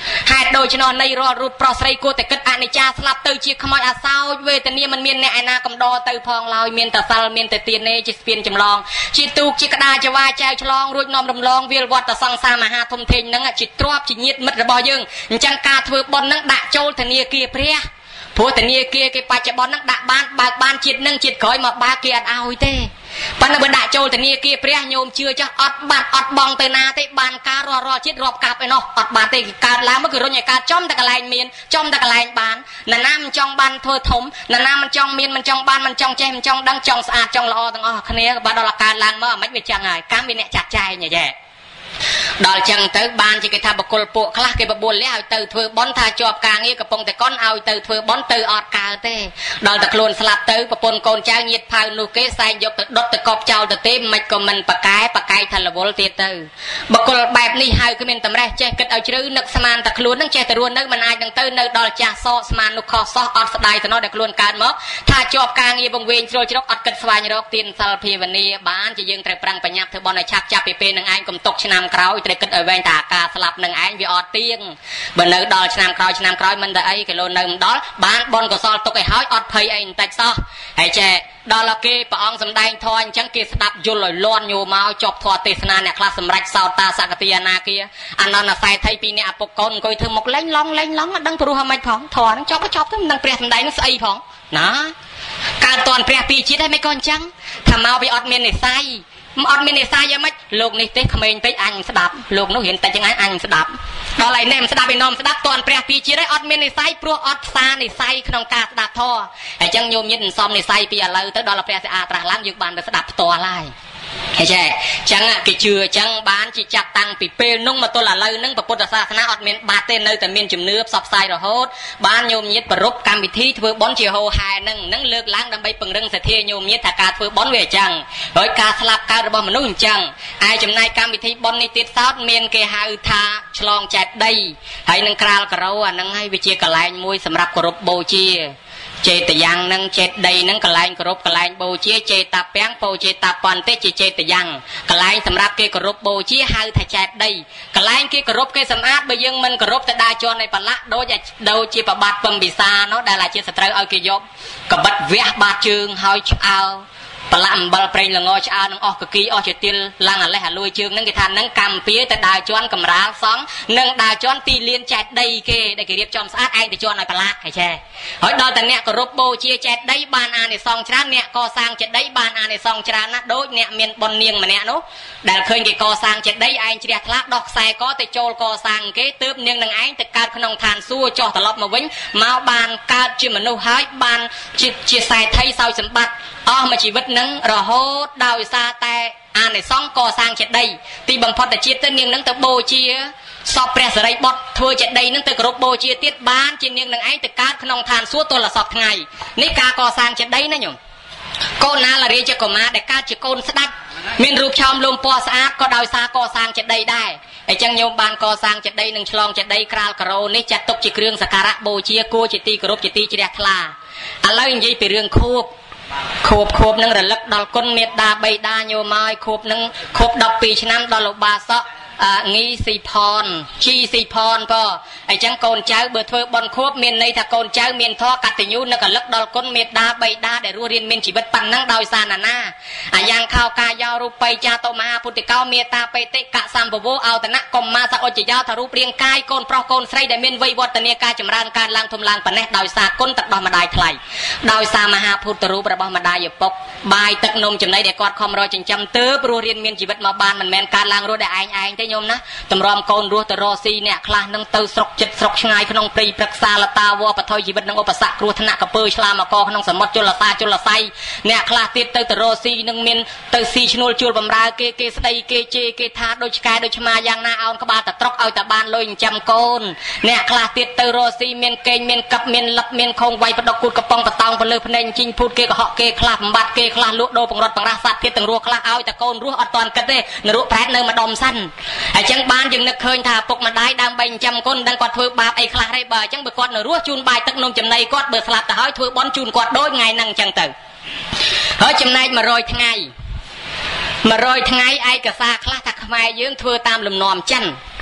hai đôi cho nó này rồi rụt pro sấy cô tại kết anh cha slap từ chia không ai à sao về tình yêu mình miền này na cầm đo từ phong lòi miền tà sal miền tà tiền này chỉ phiền chầm lองchỉ tu chỉ đa cho vai trai cho lองrồi nòm đầm lองviền vọt tà sang sa mà ha thôm thình nâng chỉ trộp chỉ nhiệt mật rồi bò dương chẳng ca thưa bòn nâng đạ châu tình yêu kia priaผัวแต่เนี่ยเกียร์เกียร์ไปจะบอลนักด่าบ้านบางบ้านจิตนั่งจิตคอยมาบ้าเกียร์เอาเต้ปันนักด่าโจแต่เนี่ยเกียร์เปรี้ยโยมเชื่อจะอดบานอดบองเตนาเตบานการรอรอจิตรอบกาบไปเนาะอดบานเตการล้างเมื่อคืนรถใหญ่การจ้อมตะกะไลเมียนจ้อมตะกะไลบานนั่นน้ำมันจ้องบานเธอถมนั่นน้ำมันจ้องเมียนมันจ้องบานมันจ้องแจมจ้องดังจ้องสะอาดจ้องละอตั้งอ๋อคันนี้บานดอลการล้างเมื่อไม่เป็นจังไงการมีเนี่ยจัดใจเนี่ยแย่ดอลจังเตอบ้านจะกิทาบกลปวกคลาเก็บบนแล้วเตอเถื่อบอนทาจอบกางงี้กระปงแต่ก้อนเอาเตอเถื่อบอนเตออดกาเต้ดอลตะโคลนสลับเตอปะปนโกนเจ้าเงียดพายนูเกสายยกดดตะกอบเจ้าตะเต้ไม่ก็มันปะกายปะกายทันละวอลเตเตอบกลแบบนี้หายก็เป็นตำแรกเจ๊กิดเอาชื่อนักสมานตะโคลนนั่งเจตรวนนึกมันอายดังเตอเนดอลจ่าซอสมานนุคอซออดสไลแต่นอตะโคลนการมอกถ้าจอบกางงี้บงเวงโจรจรกอดกัดสวายรกตีนซัลพีวันนี้บ้านจะยิงไตรปรังปัญญาเธอบอลในชักจับไปเป็นนางไอ้กำตกชนามคราวไตรกิดเอาแวงตากาสลับหนึ่งไอ้วิออดเตียงบนเนื้อดอลชนามคราวชนามคราวมันได้ไอ้กิโลหนึ่งดอลบ้านบอลก็ซอลตกไอ้หอยอดเพย์ไอ้แต่ซอไอ้เจดอลเกปองสำได้ทอยจังเกสดับยุลอยล้วนอยู่มาจบทัวเตสนาเนี่ยคลาสสำรักสาวตาสักตีนาเกียอันนั้นใส่ไทยปีเนี่ยปกกลก็เธอหมกเล่นล้องเล่นล้องดังปรุหาไม่ผองถอนจอบก็จอบทั้งดังเปรียสำได้นั่นใส่ผองนะการตอนเปรียปีชิดได้ไม่ก่อนจังทำเอาไปอดเมียนในไซอดเมียนในไซยังไม่ลูกนี่เตะขมิ้นเตะอันสดับลูกนู้เห็นแต่ยังไงอันสดับดอลไลเนมสดับไปนอมสดับตอนเปรียปีชิดได้อดเมียนในไซปลัวอดซาในไซขนมกาสดับท่อไอ้จังโยมยินซ้อมในไซปีอะไรเตะดอลเปรียสอาตราล้างยุบานเตะสดับตัวอะไรไอ้เจ้จังอ่ะกิเชื่อจังบ้านจิจับตังปีเปนุ่งมาตัวละเลยนึ่งประพุทธศาสนาอดเมียนบาเต้นเลยแต่เมียนจุ่มเนื้อซับไซด์ระโหดบ้านโยมยิดประรบกรรมวิธีเพื่อบอนเชียวโฮไฮนึ่งนึ่งเลือกล้างดำใบปึงเรื่องเสถียรโยมยิดถ้าการเพื่อบอนเวจังโดยการสลับการระบอบมนุษย์จังไอ้จำนายกรรมวิธีบอนนิติซอดเมียนเกหาอุทาฉลองจัดได้ให้นึ่งคราวกระเราอ่ะนึ่งให้วิเชียกระไรมวยสำหรับกรบโบเชียเจตยังนั่งเจตใดนั่งกลายกรบกลายโบเชียเจตาแป้งโปเจตาปอนเตจิเจตยังกลายสำหรับเกกรบโบเชียหาถ้าเจตใดกลายเกกรบเกสำอาดไปยังมันกรบแต่ได้จนในปละโดยโดยจีปบัดปั๊มบิซาเนาะได้หลายเจตสตรเอาเกยบกับบัดเวียบาดจึงหอยเอาปลาอัมบลเปรงละงอชาหนังออกกะกีออกเจติลลังอะไรหาลุยจึงนั่งกิทานนั่งกำเปียแต่ได้จนกำราสองนั่งได้จนตีเลียนเจตใดเกได้เกเรียบจอมสะอาดไอแต่จนในปละให้แช่หอยดอแต่เนี่ยกรบโบเชียเจตได้บานอาในซองชราเนี่ยก่อสร้างเจตได้บานอาในซองชรานะโดยเนี่ยเมียนบนเนียงมาเนี่ยนู้ได้เคยเกก่อสร้างเจตได้ไอเจียทละดอกใส่ก็แต่โจลก่อสร้างเกตืบเนียงนังไอแต่การขนมทานสู้จ่อตลบมาวิ่งมาบานการจิมนุหายบานจิตจิตใส่ไทยสาวสมบัติอ๋อมาชีวิตนั้นรอโหดดาวซาแต่อ่านในซองก่อสร้างเจตได้ตีบังพอแต่จิตเนียงนั้นแต่โบเชียสอบเปรียสไรบดทัวเจตใดนั่งแต่กรบโบเชียติดบ้านจีนยังนังไอแต่การขนมทานสู้ตัวละสอบไงนี่การก่อสร้างเจตใดนะโยมโกนาละเรียจะก่อมาแต่การจะโกนสดับมีรูปชอมลมปอสะอาดก็ดาวซาก่อสร้างเจตใดได้ไอ้จังโยมบานก่อสร้างเจตใดหนึ่งฉลองเจตใดคราวกระโรนี่จะตกจีเครื่องสักการะโบเชียกูจิตีกรบจิตีจิเดียทลาอะไรอย่างยี่ไปเรื่องคูบขบขบนั่งระลึกดอลก้นเมตดาใบดาโยมายขบนั่งขบดอกปีชน้ำดอลบาซะงี้สีพรชีสีพรก็ไอ้จังโกนเจ้าเบอร์เธอบอลควบเมียนในถ้าโกนเจ้าเมียนท่อกัตติยุนักลึกดอลก้นเมตดาใบดาได้รู้เรียนเมียนชีวิตปันนั่งดาวซานานาอายังข้าวกายาวรูปไปจาโตมาพุทธิเก้าเมียตาไปเตะกะซัมบโวเอาแต่นักกมมาสักอจิยาวทารุเปลี่ยนกายโกนเพราะโกนใส่ได้เมียนไววัตเนียกายจำรานการล้างทมล้างปนแนดาวซาก้นตัดดอกมาได้ไทยดาวซามหาพุทธรูประบมาได้อยู่ปกบายตักนมจำได้เด็กกอดคอมรอจิงจำเติบรู้เรียนเมียนชีวิตมาบานมันแมนการล้างรู้ได้ไอ้ไอ้แต่โยมนะตำรอมโกนรัวตรอซีเนี่ยคลานั่งเตาสกจิตสกชงายขนมปรีปรักษาละตาวปะทอยชีวิตนั่งอุปสรรคครัวธนะกระเปยชลามกอขนมสมมติจุลตาจุลไซเนี่ยคลาติดเตาตรอซีนั่งเมียนเตาซีชนูลจุลบำราเกเกสไดเกเจเกธาโดยชกายโดยชมาอย่างนาเอากบาตะตรอกเอาตะบานลอยจำโกนเนี่ยคลาติดเตารอซีเมียนเกเมียนกับเมียนลับเมียนคงไวประดกุดกระปองประตองพลเลือพเนจริงพูดเกกเหาะเกคลาบัดเกคลาลุโดปังรถปังราสัตเทียตังรัวคลาเอาตะโกนรัวอัดตอนกันเด้นรัวแพทเนอมาดมสั้นไอ้จังบ้านยังนึกเคยท่าปกมาได้ดังใบจำก้นดังกอดเถื่อบาปไอ้คลาไรเบอร์จังเบอร์กอดเนื้อรัวจูนใบตักนมจำในกอดเบอร์สลับแต่หอยเถื่อบอลจูนกอดโดยไงนั่งจังตื่นเฮ้ยจำในมาโรยทั้งไงมาโรยทั้งไงไอ้กระซาคลาทักไมยืงเถื่อตามลมนอมจัน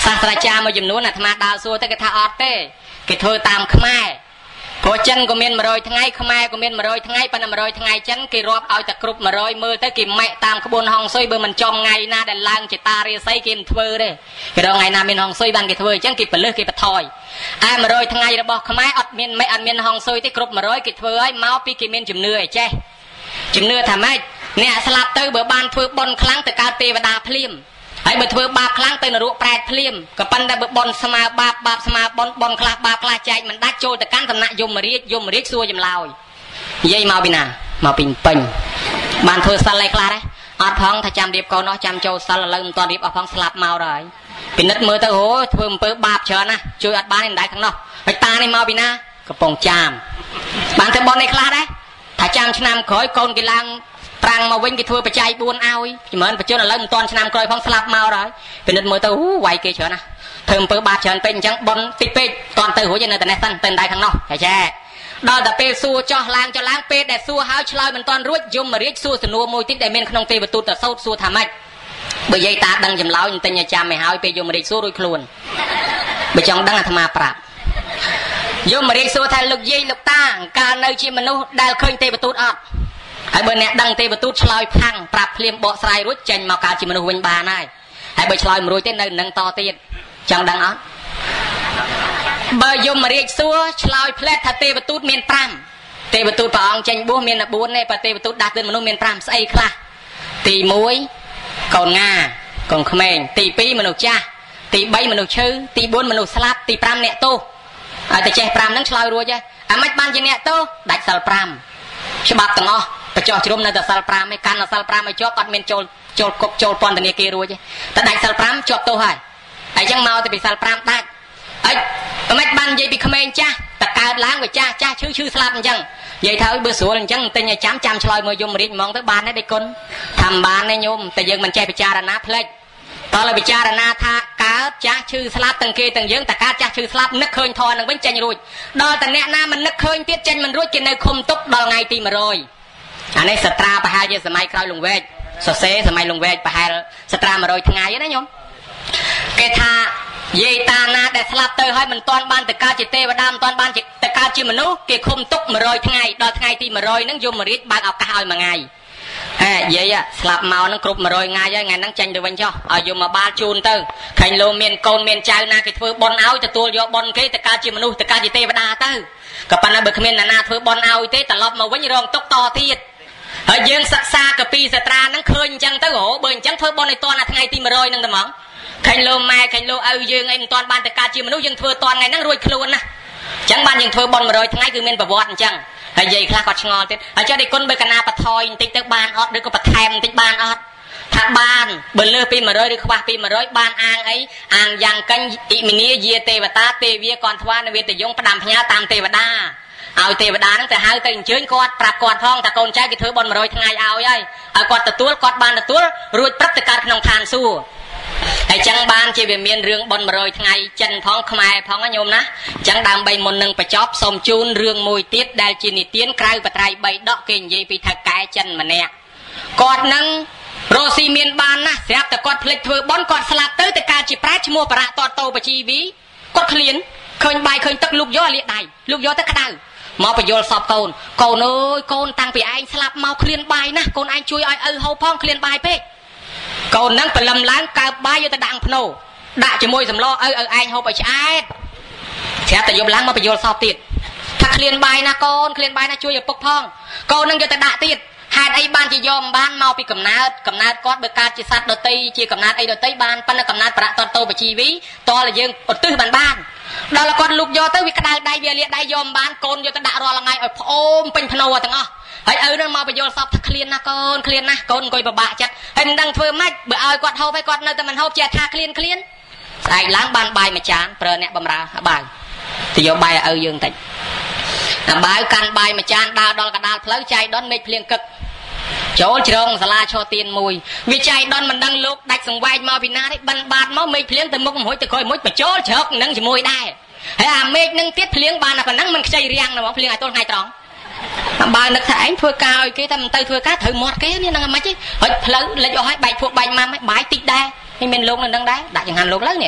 សាស្ត្រាចារ្យមួយចំនួនអាត្មាដើរសួរទៅគេថាអត់ទេគេធ្វើតាមខ្មែរព្រោះចិនក៏មានមួយរយថ្ងៃខ្មែរក៏មានមួយរយថ្ងៃប៉ុន្តែមួយរយថ្ងៃចិនគេរាប់ឲ្យតែគ្រប់មួយរយមើលទៅគេម៉ែកតាមក្បួនហងស៊ុយបើមិនចំថ្ងៃណាដែលឡើងជាតារាសីគេមិនធ្វើទេគេរកថ្ងៃណាមានហងស៊ុយបានគេធ្វើអញ្ចឹងគេពលឹះគេបថយឯមួយរយថ្ងៃរបស់ខ្មែរអត់មានម៉ែកអត់មានហងស៊ុយទេគ្រប់មួយរយគេធ្វើឲ្យមកពីគេមានជំនឿអីចេះជំនឿថាម៉េចអ្នកស្លាប់ទៅបើបានធ្វើបុណ្យខ្លាំងទៅកើតទេវតាភ្លាមហើយបើធ្វើបាបខ្លាំងទៅនរកប្រែតភ្លាមក៏ប៉ុន្តែបើបនស្មើបាបបាបស្មើបនបនខ្លះបាបខ្លះចែកមិនដាច់ចូលទៅកាន់សំណាក់យមរាជយមរាជសួរចម្លើយនិយាយមកពីណាមកពីពេញបានធ្វើសិលអីខ្លះដែរអត់ផងថាចាំរៀបកូននោះចាំចូលសិលឥឡូវមិនទាន់រៀបអស់ផងស្លាប់មកហើយពិនិត្យមើលទៅអូធ្វើអំពើបាបច្រើនណាស់ជួយអត់បានឯដែរខាងនោះហើយតានេះមកពីណាកំពង់ចាមបានទៅបនអីខ្លះដែរថាចាំឆ្នាំក្រោយកូនគេឡើងប្រាំងមកវិញគេធ្វើបច្ច័យបួនឲ្យចម្រើនបច្ចុប្បន្នឥឡូវមិនទាន់ឆ្នាំក្រោយផងស្លាប់មកហើយពិនិត្យមើលទៅអូវាយគេច្រើនណាស់ធ្វើអំពើបាបច្រើនពេកអញ្ចឹងបនតិចពេកតាន់ទៅរួចនៅតែនេះសិនទៅដៃខាងនោះហើយចាដល់តែពេលសួរចោះឡើងចុះឡើងពេលដែលសួរហើយឆ្លើយមិនទាន់រួចយមរាជសួរសំណួរមួយទៀតដែលមានក្នុងទេវទូតទៅសោតសួរថាម៉េចបើយាយតាដឹងចម្លើយទិញឲ្យចាំឲ្យហើយពេលយមរាជសួររួចខ្លួនបើចង់ដឹងអាត្មាប្រាប់យមរាជសួរថាលោកយាយលោកតាកាលនៅជាមនុស្សដែលឃើញទេវទូតអត់ហើយបើអ្នកដឹងទេវទូតឆ្លើយផាំងប្រាប់ភ្លាមបកស្រាយរួចចេញមកកើតជាមនុស្សវិញបានហើយហើយបើឆ្លើយមិនរួចទេនៅនឹងតទៀតចង់ដឹងអត់បើយមរាជសួរឆ្លើយផ្លែតថាទេវទូតមានប្រាំទេវទូតព្រះអង្គចេញបួសមានតែបួនទេបើទេវទូតដាស់ទឿនមនុស្សមានប្រាំស្អីខ្លះទីមួយកូនងាកូនក្មេងទីពីរមនុស្សចាស់ទីបីមនុស្សឈឺទីបួនមនុស្សស្លាប់ទីប្រាំអ្នកទោសហើយតែចេះប្រាំហ្នឹងឆ្លើយរួចហើយអាម៉េចបានជាអ្នកទោសដាច់សិលប្រាំច្បាប់ទាំងអស់បញ្ចោះជ្រុំនៅតែសិលប្រាំឯកាន់តែសិលប្រាំឲ្យជាប់អត់មានចូលចូលគុកចូលពន្ធនាគាររួចទេតែដាច់សិលប្រាំជាប់ទោសហើយហើយអញ្ចឹងមកទៅពីសិលប្រាំដាច់ហើយមិនបាននិយាយពីក្មេងចាស់តែកើតឡើងវាចាស់ចាស់ឈឺឈឺស្លាប់អញ្ចឹងនិយាយថាបើស្រួលអញ្ចឹងទិញឲ្យចាំចាំឆ្លើយមើលយមរាជហ្មងទៅបានដែរដេគុណថាមិនបានទេញោមតែយើងមិនចេះពិចារណាផ្លេចតើលើពិចារណាថាកើតចាស់ឈឺស្លាប់ទាំងគេទាំងយើងតែកើតចាស់ឈឺស្លាប់នឹកឃើញធរនឹងវិញចេញរួចដល់តែអ្នកណាមិននឹកឃើញទៀតចេញមិនរួចគេនៅឃុំទុកដល់ថ្ងៃទីមួយរយអានេះសត្រាប្រហែលជាសម័យក្រោយលង្វែកសរសេរសម័យលង្វែកប្រហែលសត្រាមួយរយថ្ងៃណាញោមគេថាយាយតាណាដែលស្លាប់ទៅហើយមិនទាន់បានទៅកើតជាទេវតាមិនទាន់បានទៅកើតជាមនុស្សគេឃុំទុកមួយរយថ្ងៃដល់ថ្ងៃទីមួយរយហ្នឹងយមរាជបើកឱកាសឲ្យមួយថ្ងៃហេយាយស្លាប់មកហ្នឹងគ្រប់មួយរយថ្ងៃហើយថ្ងៃហ្នឹងចេញទៅវិញចុះឲ្យយកមកបាលជូនទៅឃើញលោកមានកូនមានចៅណាគេធ្វើបុណ្យឲ្យទទួលយកបុណ្យគេទៅកើតជាមនុស្សទៅកើតជាទេវតាទៅក៏ប៉ុន្តែបើគ្មានអ្នកណាធ្វើបុណ្យឲ្យទេត្រឡប់មកវិញរងទុកតទៀតហើយយើងសិក្សាកពីសត្រាហ្នឹងឃើញអញ្ចឹងទៅហ៎បើអញ្ចឹងធ្វើបុណ្យឲ្យតនថ្ងៃទីមួយរយហ្នឹងតែហ្មងឃើញលោកម៉ែឃើញលោកឪយើងអីមិនទាន់បានទៅកើតជាមនុស្សយើងធ្វើតនថ្ងៃហ្នឹងរួចខ្លួនណាអញ្ចឹងបានយើងធ្វើបុណ្យមួយរយថ្ងៃគឺមានប្រវត្តិអញ្ចឹងហើយយាយខ្លះគាត់ឆ្ងល់ទៀតហើយចុះដេគុណបើកណាបថយបន្តិចទៅបានអត់ឬក៏បន្ថែមបន្តិចបានអត់ថាបានបើលើសពីមួយរយឬខ្វះពីមួយរយបានអាងអីអាងយ៉ាងកញ្ញអ៊ីមីនីយាទេវតាទេវាកនធ្វានវេតយងផ្ដាំផ្ញើតាមទេវតាឲ្យទេវតាហ្នឹងទៅហៅទៅអញ្ជើញគាត់ប្រាប់គាត់ផងថាកូនចៅគេធ្វើបុណ្យមួយរយថ្ងៃឲ្យហើយឲ្យគាត់ទទួលគាត់បានទទួលរួចព្រឹកទៅកើតក្នុងឋានសួគ៌ហើយចឹងបានជាវាមានរឿងបុណ្យមួយរយថ្ងៃចិនផងខ្មែរផងណាញោមណាអញ្ចឹងដើម្បីមុននឹងបញ្ចប់សូមជូនរឿងមួយទៀតដែលជានិទានក្រៅបត្រៃបីដកគេនិយាយពីថៅកែចិនម្នាក់គាត់នឹងរស់ស៊ីមានបានណាស្រាប់តែគាត់ភ្លេចធ្វើបុណ្យគាត់ស្លាប់ទៅទៅកើតជាប្រែតឈ្មោះបរៈតតោបជីវីគាត់ឃ្លានឃើញបាយឃើញទឹកលោកយកលាកដៃលោកយកទៅក្តៅមកបញ្យល់សពកូនកូនអើយកូនតាំងពីឯងស្លាប់មកឃ្លានបាយណាកូនឯងជួយឲ្យឪហូបផងឃ្លានបាយពេកកូននឹងព្រលឹមឡើងកើបបាយយកទៅដាក់ភ្នោដាក់ជាមួយសម្លឪឪឯងហូបឲ្យឆ្អែតស្រាប់តែយប់ឡើងមកបញ្យល់សពទៀតថាឃ្លានបាយណាកូនឃ្លានបាយណាជួយឪពុកផងកូននឹងយកទៅដាក់ទៀតហេតុអីបានជាយកមិនបានមកពីកំណើតកំណើតគាត់បើកើតជាសត្វដតីជាកំណើតអីដតីបានប៉ុន្តែកំណើតប្រាក់តតោបជីវីតលយើងឧទ្ទិសបានបានដល់គាត់លូកយកទៅវាក្តៅដៃវាលាកដៃយកមិនបានកូនយកទៅដាក់រាល់ថ្ងៃឲ្យផ្អូមពេញភ្នោទាំងអស់ហើយឪនឹងមកបញ្យល់សពថាឃ្លានណាកូនឃ្លានណាកូនអង្គុយពិបាកចិត្តហើយមិនដឹងធ្វើម៉េចបើឲ្យគាត់ហូបហើយគាត់នៅតែមិនហូបចេះថាឃ្លានឃ្លានស្អែកឡើងបានបាយមួយចានប្រើអ្នកបំរើបាវទៅយកបាយឲ្យឪយើងតិចអាបាវកាន់បាយមួយចានដើរដល់កណ្ដាលផ្លូវចៃដុនមេឃភ្លៀងកឹកចូលជ្រងសាលាឈរទៀនមួយវាចៃដុនមិនដឹងលោកដាច់សង្វែកមកពីណាទេបិណ្ឌបាតមកមេឃភ្លៀងទៅមុខមួយទៅក្រោយមួយបញ្ចូលជ្រកនឹងជាមួយដែរហើយអាមេឃនឹងទៀតភ្លៀងបានតែប៉ុណ្ណឹងមិនខ្ចីរាំងណាមកភ្លៀងឲ្យទល់ថ្ងៃត្រង់បើនឹកថាឯងធ្វើការឲ្យគេតែមិនទៅធ្វើការត្រូវមាត់គេនេះហ្នឹងមិនខ្មិចទេហុចផ្លូវលិចអស់ហើយបែកភក់បែកម៉ាំហើយបាយតិចដែរនេះមានលោកនៅនឹងដែរដាក់ចង្ហាន់លោកឡើងនេះ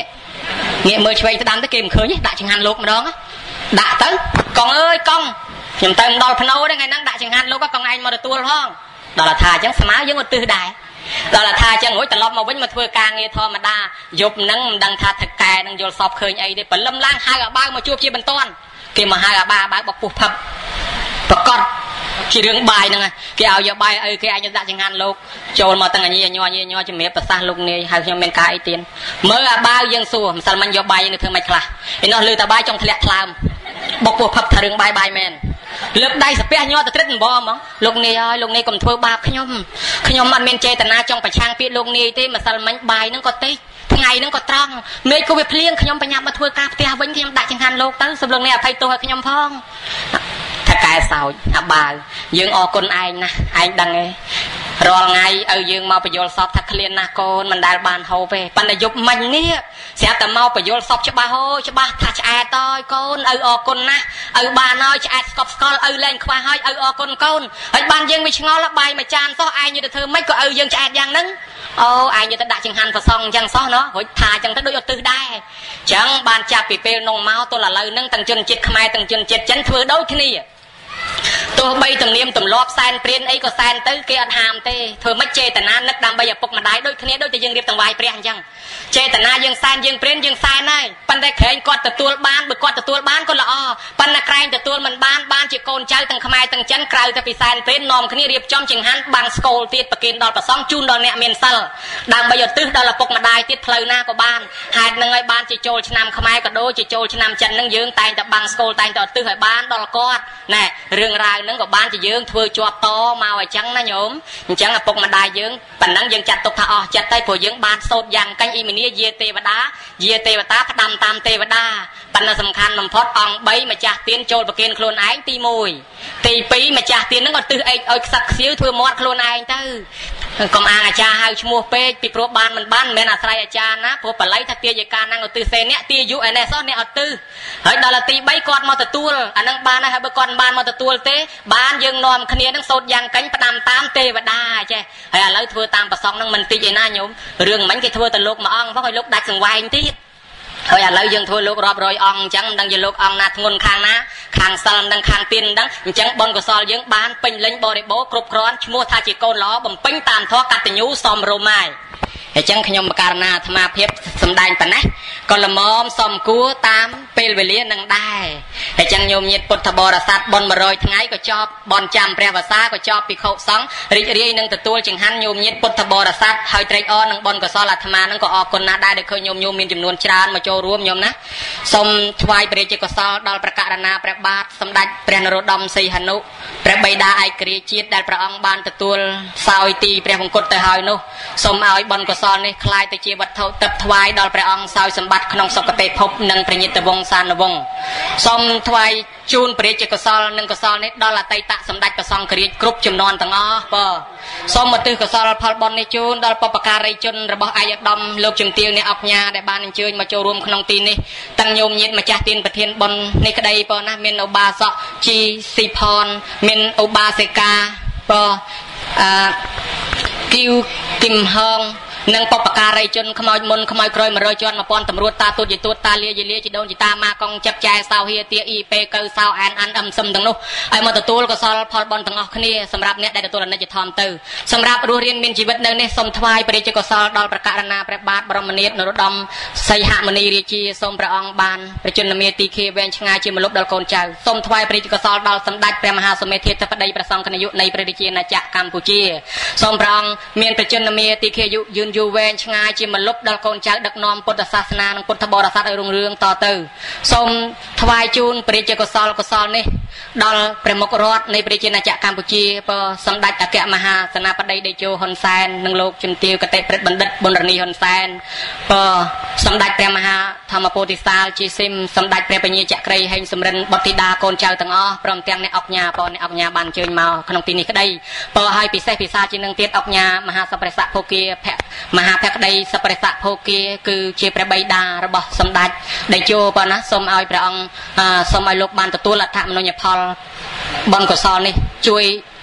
nghĩa mơ chơi đám tới kìm khơi nhé đại chừng hàn lục mà đó đã tới con ơi con nhầm tên đòi phần ô đấy ngày nắng đại chừng hàn lục có con anh mà được tua không đó là thà chẳng sắm áo giống một tư đại đó là thà chẳng ngồi tận lọp mà vẫn mà thưa ca nghe thôi mà đa dục nắng đang thà thật cài đang vô sọp khơi ấy để bẩn lâm lang hai ở ba mà chua chia bên toan khi mà hai ở ba ba bọc phục thập và con chỉ riêng bài nè cái áo giờ bài ơi cái anh đã chẳng hạn lúc trôi mà tăng nhiều nhiều nhiều cho mẹ bớt xa lúc này hai trong bên cái tiền mới là ba dân xua sao mình giờ bài như thường mày là thì nó lừa ta bài trong thẹn làm bọc buộc phập thà riêng bài bài men lúc đây sẽ bé nhau ta trích bom mà lúc này ơi lúc này còn thưa ba khi nhom khi nhom ăn men chê ta na trong phải trang biết lúc này thế mà sao mình bài nó có tí ngày nó có trăng mấy cô việc liên khi nhom phải nhắm mà thưa ca tia vẫn khi nhom đại chẳng hạn lúc tới sau lần này thay tôi khi nhom phong thật cái sao à bà dương o con anh nè anh đăng ấy rồi ngày ở dương mau phải vô shop thật liên na con mình đại bàn hầu về ban này giúp mình nè sẽ tầm mau phải vô shop cho ba hô cho ba thật ai tôi con ở o con nè ở bà nói cho ai shop con ở lên qua hơi ở o con con ở ban dương bị ngon là bài mà chan so ai như được thưa mấy có ở dương cho ai giang nứng ô ai như ta đại chừng hành và xong giang so nó hỏi thà chẳng tới đôi tư đai chẳng ban cha bị pêu nông máu tôi là lời nâng tầng chân chết khai tầng chân chết chấn thừa đôi thế này tôi bay tầm niệm tầm lọp san priên ấy có san tới kia ăn hàm tê thôi mất chê tận an nấc đam bây giờ phục mà đái đôi thế đôi cho dương điệp tầng vài priên chăng chê tận an dương san dương priên dương san này pan đây khởi quạt từ tua ban bực quạt từ tua ban con là o pan là cày từ tua mình ban ban chỉ con trai tầng khai tầng chân cày từ san priên nòm cái điệp trong chừng hắn bằng school tiết bậc kiến đòn và song chun đòn nẹt miền sal đam bây giờ tư đó là phục mà đái tiết phơi na của ban hai nâng ấy ban chỉ trôi năm khai có đôi chỉ trôi năm chân nâng dương tay tập bằng school tay tập tư hỏi ban đó là con nè rương ra nâng của ban chỉ dương thưa cho to màu trắng nó nhổm chẳng là phục mà đai dương bản năng dương chặt tục thọ chặt tay của dương ban sốt vàng canh y mình dê tê và đá dê tê và tá phát đầm tam tê và đa bản là sầm khăn nằm phốt ong bấy mà chặt tiền trôi và kiên khôn ái ti mùi ti pí mà chặt tiền nó còn tư ấy ơi sặc xíu thưa mót khôn ai tư còn à cha hai mua pe bị pro ban mình ban men à sai cha ná pro phải lấy thật tia về ca năng ở tư xe nè tia dụ này sót nè ở tư hỏi đó là ti bấy con mà từ tua anh năng ban này hai bữa con ban mà từ tua té ban dương nòm khné năng sốt giang cánh phát đầm tam tê và đa che hay lấy thưa tam và xong năng mình ti vậy na nhổm rương mảnh cái thưa từ lúc mà ong có hồi lúc đặt sừng quay tí thôi à lấy dương thôi lúc rọp rồi ong chẳng đang giờ lúc ong nát ngôn khang ná khang sal đang khang tiên đắng chẳng bon của sol dương ban pin lính bò để bố cướp cron mua tha chỉ con ló bầm pin tam thoa cắt nhú xòm rô maiให้จังขยมการนาธรรมาเพียบสำได้ปะนะก็ละมอมสมกู้ตามเปลเวลีนังได้ให้จังโยมยิดปุถบรสัตบนมารอยทั้งไงก็ชอบบอลจำแปรภาษาก็ชอบปีเขาสองริเรียนังตัวจึงหันโยมยิดปุถบรสัตหอยไตรอ้อนังบอลก็ซอลธรรมานังก็ออกคนนาได้เด็กเคยโยมโยมมีจำนวนชรามาโจรวมโยมนะสมทวายเปรจิกซอลดอลประกาศนาแปรบาทสำได้แปรนรดมสีหนุแปรใบดาไอกรีจิตได้ประองบานตัวสาวตีแปรพงกตแต่หอยนุสมเอาบอลก็ซอลนี่คลายแต่จีวัดเท่าตับถวายดอลพระองค์สาวสมบัติขนมสกเตพบนังประยิตวงศ์สานวงศ์สมถวายจูนเปรจิกสอลนังกสอลนี่ดอลไตตะสมดัติประสองกรีดกรุ๊ปจำนวนต่างอ้อปอสมมติกสอลพอลบอลในจูนดอลปปการิจุนระบบอายดมโลกจึงเตียวในออกญาได้บ้านเชิญมาโจรวมขนมตีนี่ตั้งโยมยิดมาจากตีนประเทศบอลในกระไดปอนะเมนอุบาสจีสีพรเมนอุบาสิกาปอกิวกิมฮองนังปปการิจนขมอยมนขมอยกรอยมารอยจวนมาปอนตำรวจตาตัวจิตตัวตาเลียจิเลียจิโดนจิตามากองจับใจสาวเฮียเตียอีเปเกอสาวแอนอันอัมซึมดังนู้ไอมาตัวตัวก็ซอลพอลบอลตั้งออกขึ้นนี่สำหรับเนี่ยได้ตัวนั้นจะทอนตื่สำหรับรู้เรียนมีชีวิตหนึ่งเนี่ยสมทวายปริจิกสอลดอลประกาศนาประบาทบรมเนตรนรดมไซหามณีริจีสมพระองค์บานประจุนเมียตีเคเวนชงาจิมลุกดอลโกนเจ้าสมทวายปริจิกสอลดอลสำดัดพระมหาสมัยเทพประดิประสงค์คณยุในปริจินาจักรกัมพูชีสมพระองค์เมียนประจุนเมียตีเคยุยืนยูเวนชงาจิมลุกดอลโกนเจ้าดักนอมพุทธศาสนาพุทธบริษัทรุ่งเรืองต่อเติมสมทวายจูนปริจิกสอลกสอลนี่ดอลประมุขรถในปริจินาจักรกัมพูชีพอสำดัดอเกะมหาสนาปฏิเดโจฮอนแซนนังโลกจุนติวกเตปริบันดัดบนรณีฮอนแซนพอสำดัดพระมหาธรรมโพธิสาลจีซิมสำดัดพระปัญญจักรีให้สมรินบติดาโกนเจ้าตั้งอ้อพร้อมเตียงในออกญาพอในออกญาบานเชิญมาขนมตีนี้ก็ได้พอให้พิเศษพิซาจีนังเตียออกญามหาสัพพะโพกีแพมหาแพกได้สัพพะโพกีคือเชียประใบดาระบบสำดัดได้โจปนะสมเอาพระองค์สมเอาลูกบานตัวละธรรมโนยพอลบอลกสอนี่ช่วย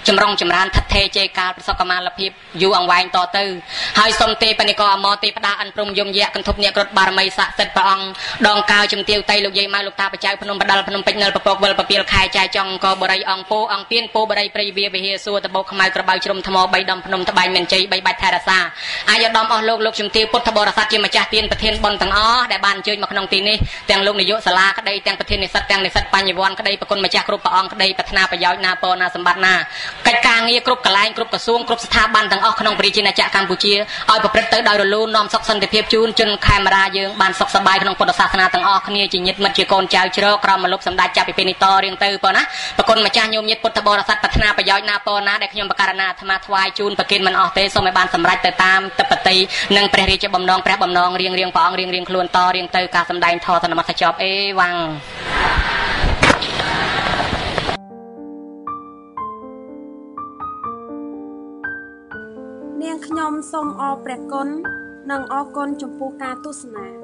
ចម្រុងចម្រើនថិតថេរជ័យកាលប្រសពកម្មាលភាពយូរអង្វែងតទៅហើយសូមទេបនិកអមទេផ្ដាអិនព្រំយមយៈកន្ធប់អ្នកក្រត់បារមីស័ក្តិសិទ្ធិព្រះអង្គដងកៅជំទាវតៃលោកយាយម៉ៅលោកតាបច្ចៅភ្នំបដិលភ្នំពេជ្រនិលពពកវិលពពាលខែចែចង់កបរិយអង្គពោអង្គពៀនពោបរិយព្រៃវាវិហាសួរតបោខ្មៅក្របៅជ្រុំថ្មបីដំភ្នំត្បែងមានជ័យបីបាច់ថែរសាអាយឧត្តមអស់លោកលោកជំទាវពុទ្ធបរិស័ទជាម្ចាស់ទានប្រធានបុណ្យទាំងអស់ដែលបានអញ្ជើញមកក្នុងទីនេះទាំងលោកនាយកសាលាក្តីទាំងប្រធាននិស្សិតទាំងនិស្សិតបញ្ញវន្តក្តីប្រគុណម្ចាស់គ្រប់ព្រះអង្គក្តីប្រាថ្នាប្រយោជន៍ណាពរណាសម្បត្តិណាកិច្ចការងារគ្រប់កន្លែងគ្រប់ក្រសួងគ្រប់ស្ថាប័នទាំងអស់ក្នុងប្រជាជាតិកម្ពុជាឲ្យប្រព្រឹត្តទៅដោយរលូននាំសុខសន្តិភាពជូនជនខេមរាយើងបានសុខសប្បាយក្នុងពុទ្ធសាសនាទាំងអស់គ្នាជាញាតិមិត្តជាកូនចៅជ្រកក្រមមលុបសម្ដេចចាប់ពីពេលនេះតរៀងទៅប៉ុណ្ណាប្រគុណម្ចាស់ញោមញាតិពុទ្ធបរិស័ទប្រាថ្នាប្រយោជន៍ណាពរណាដែលខ្ញុំបករណាអាត្មាថ្វាយជូនប្រគិនមិនអស់ទេសូមឲ្យបានសម្រេចទៅតាមទឹកបតីនិងព្រះរាជបំណងព្រះបំណងរៀងរៀងព្រះអង្គរៀងរៀងខ្លួនតរៀងទៅការសម្ដែងធម៌ធម្មសច្ចប់អេវ៉ាំងនាងខ្ញុំសូមអរព្រះគុណនិងអរគុណចំពោះការទស្សនា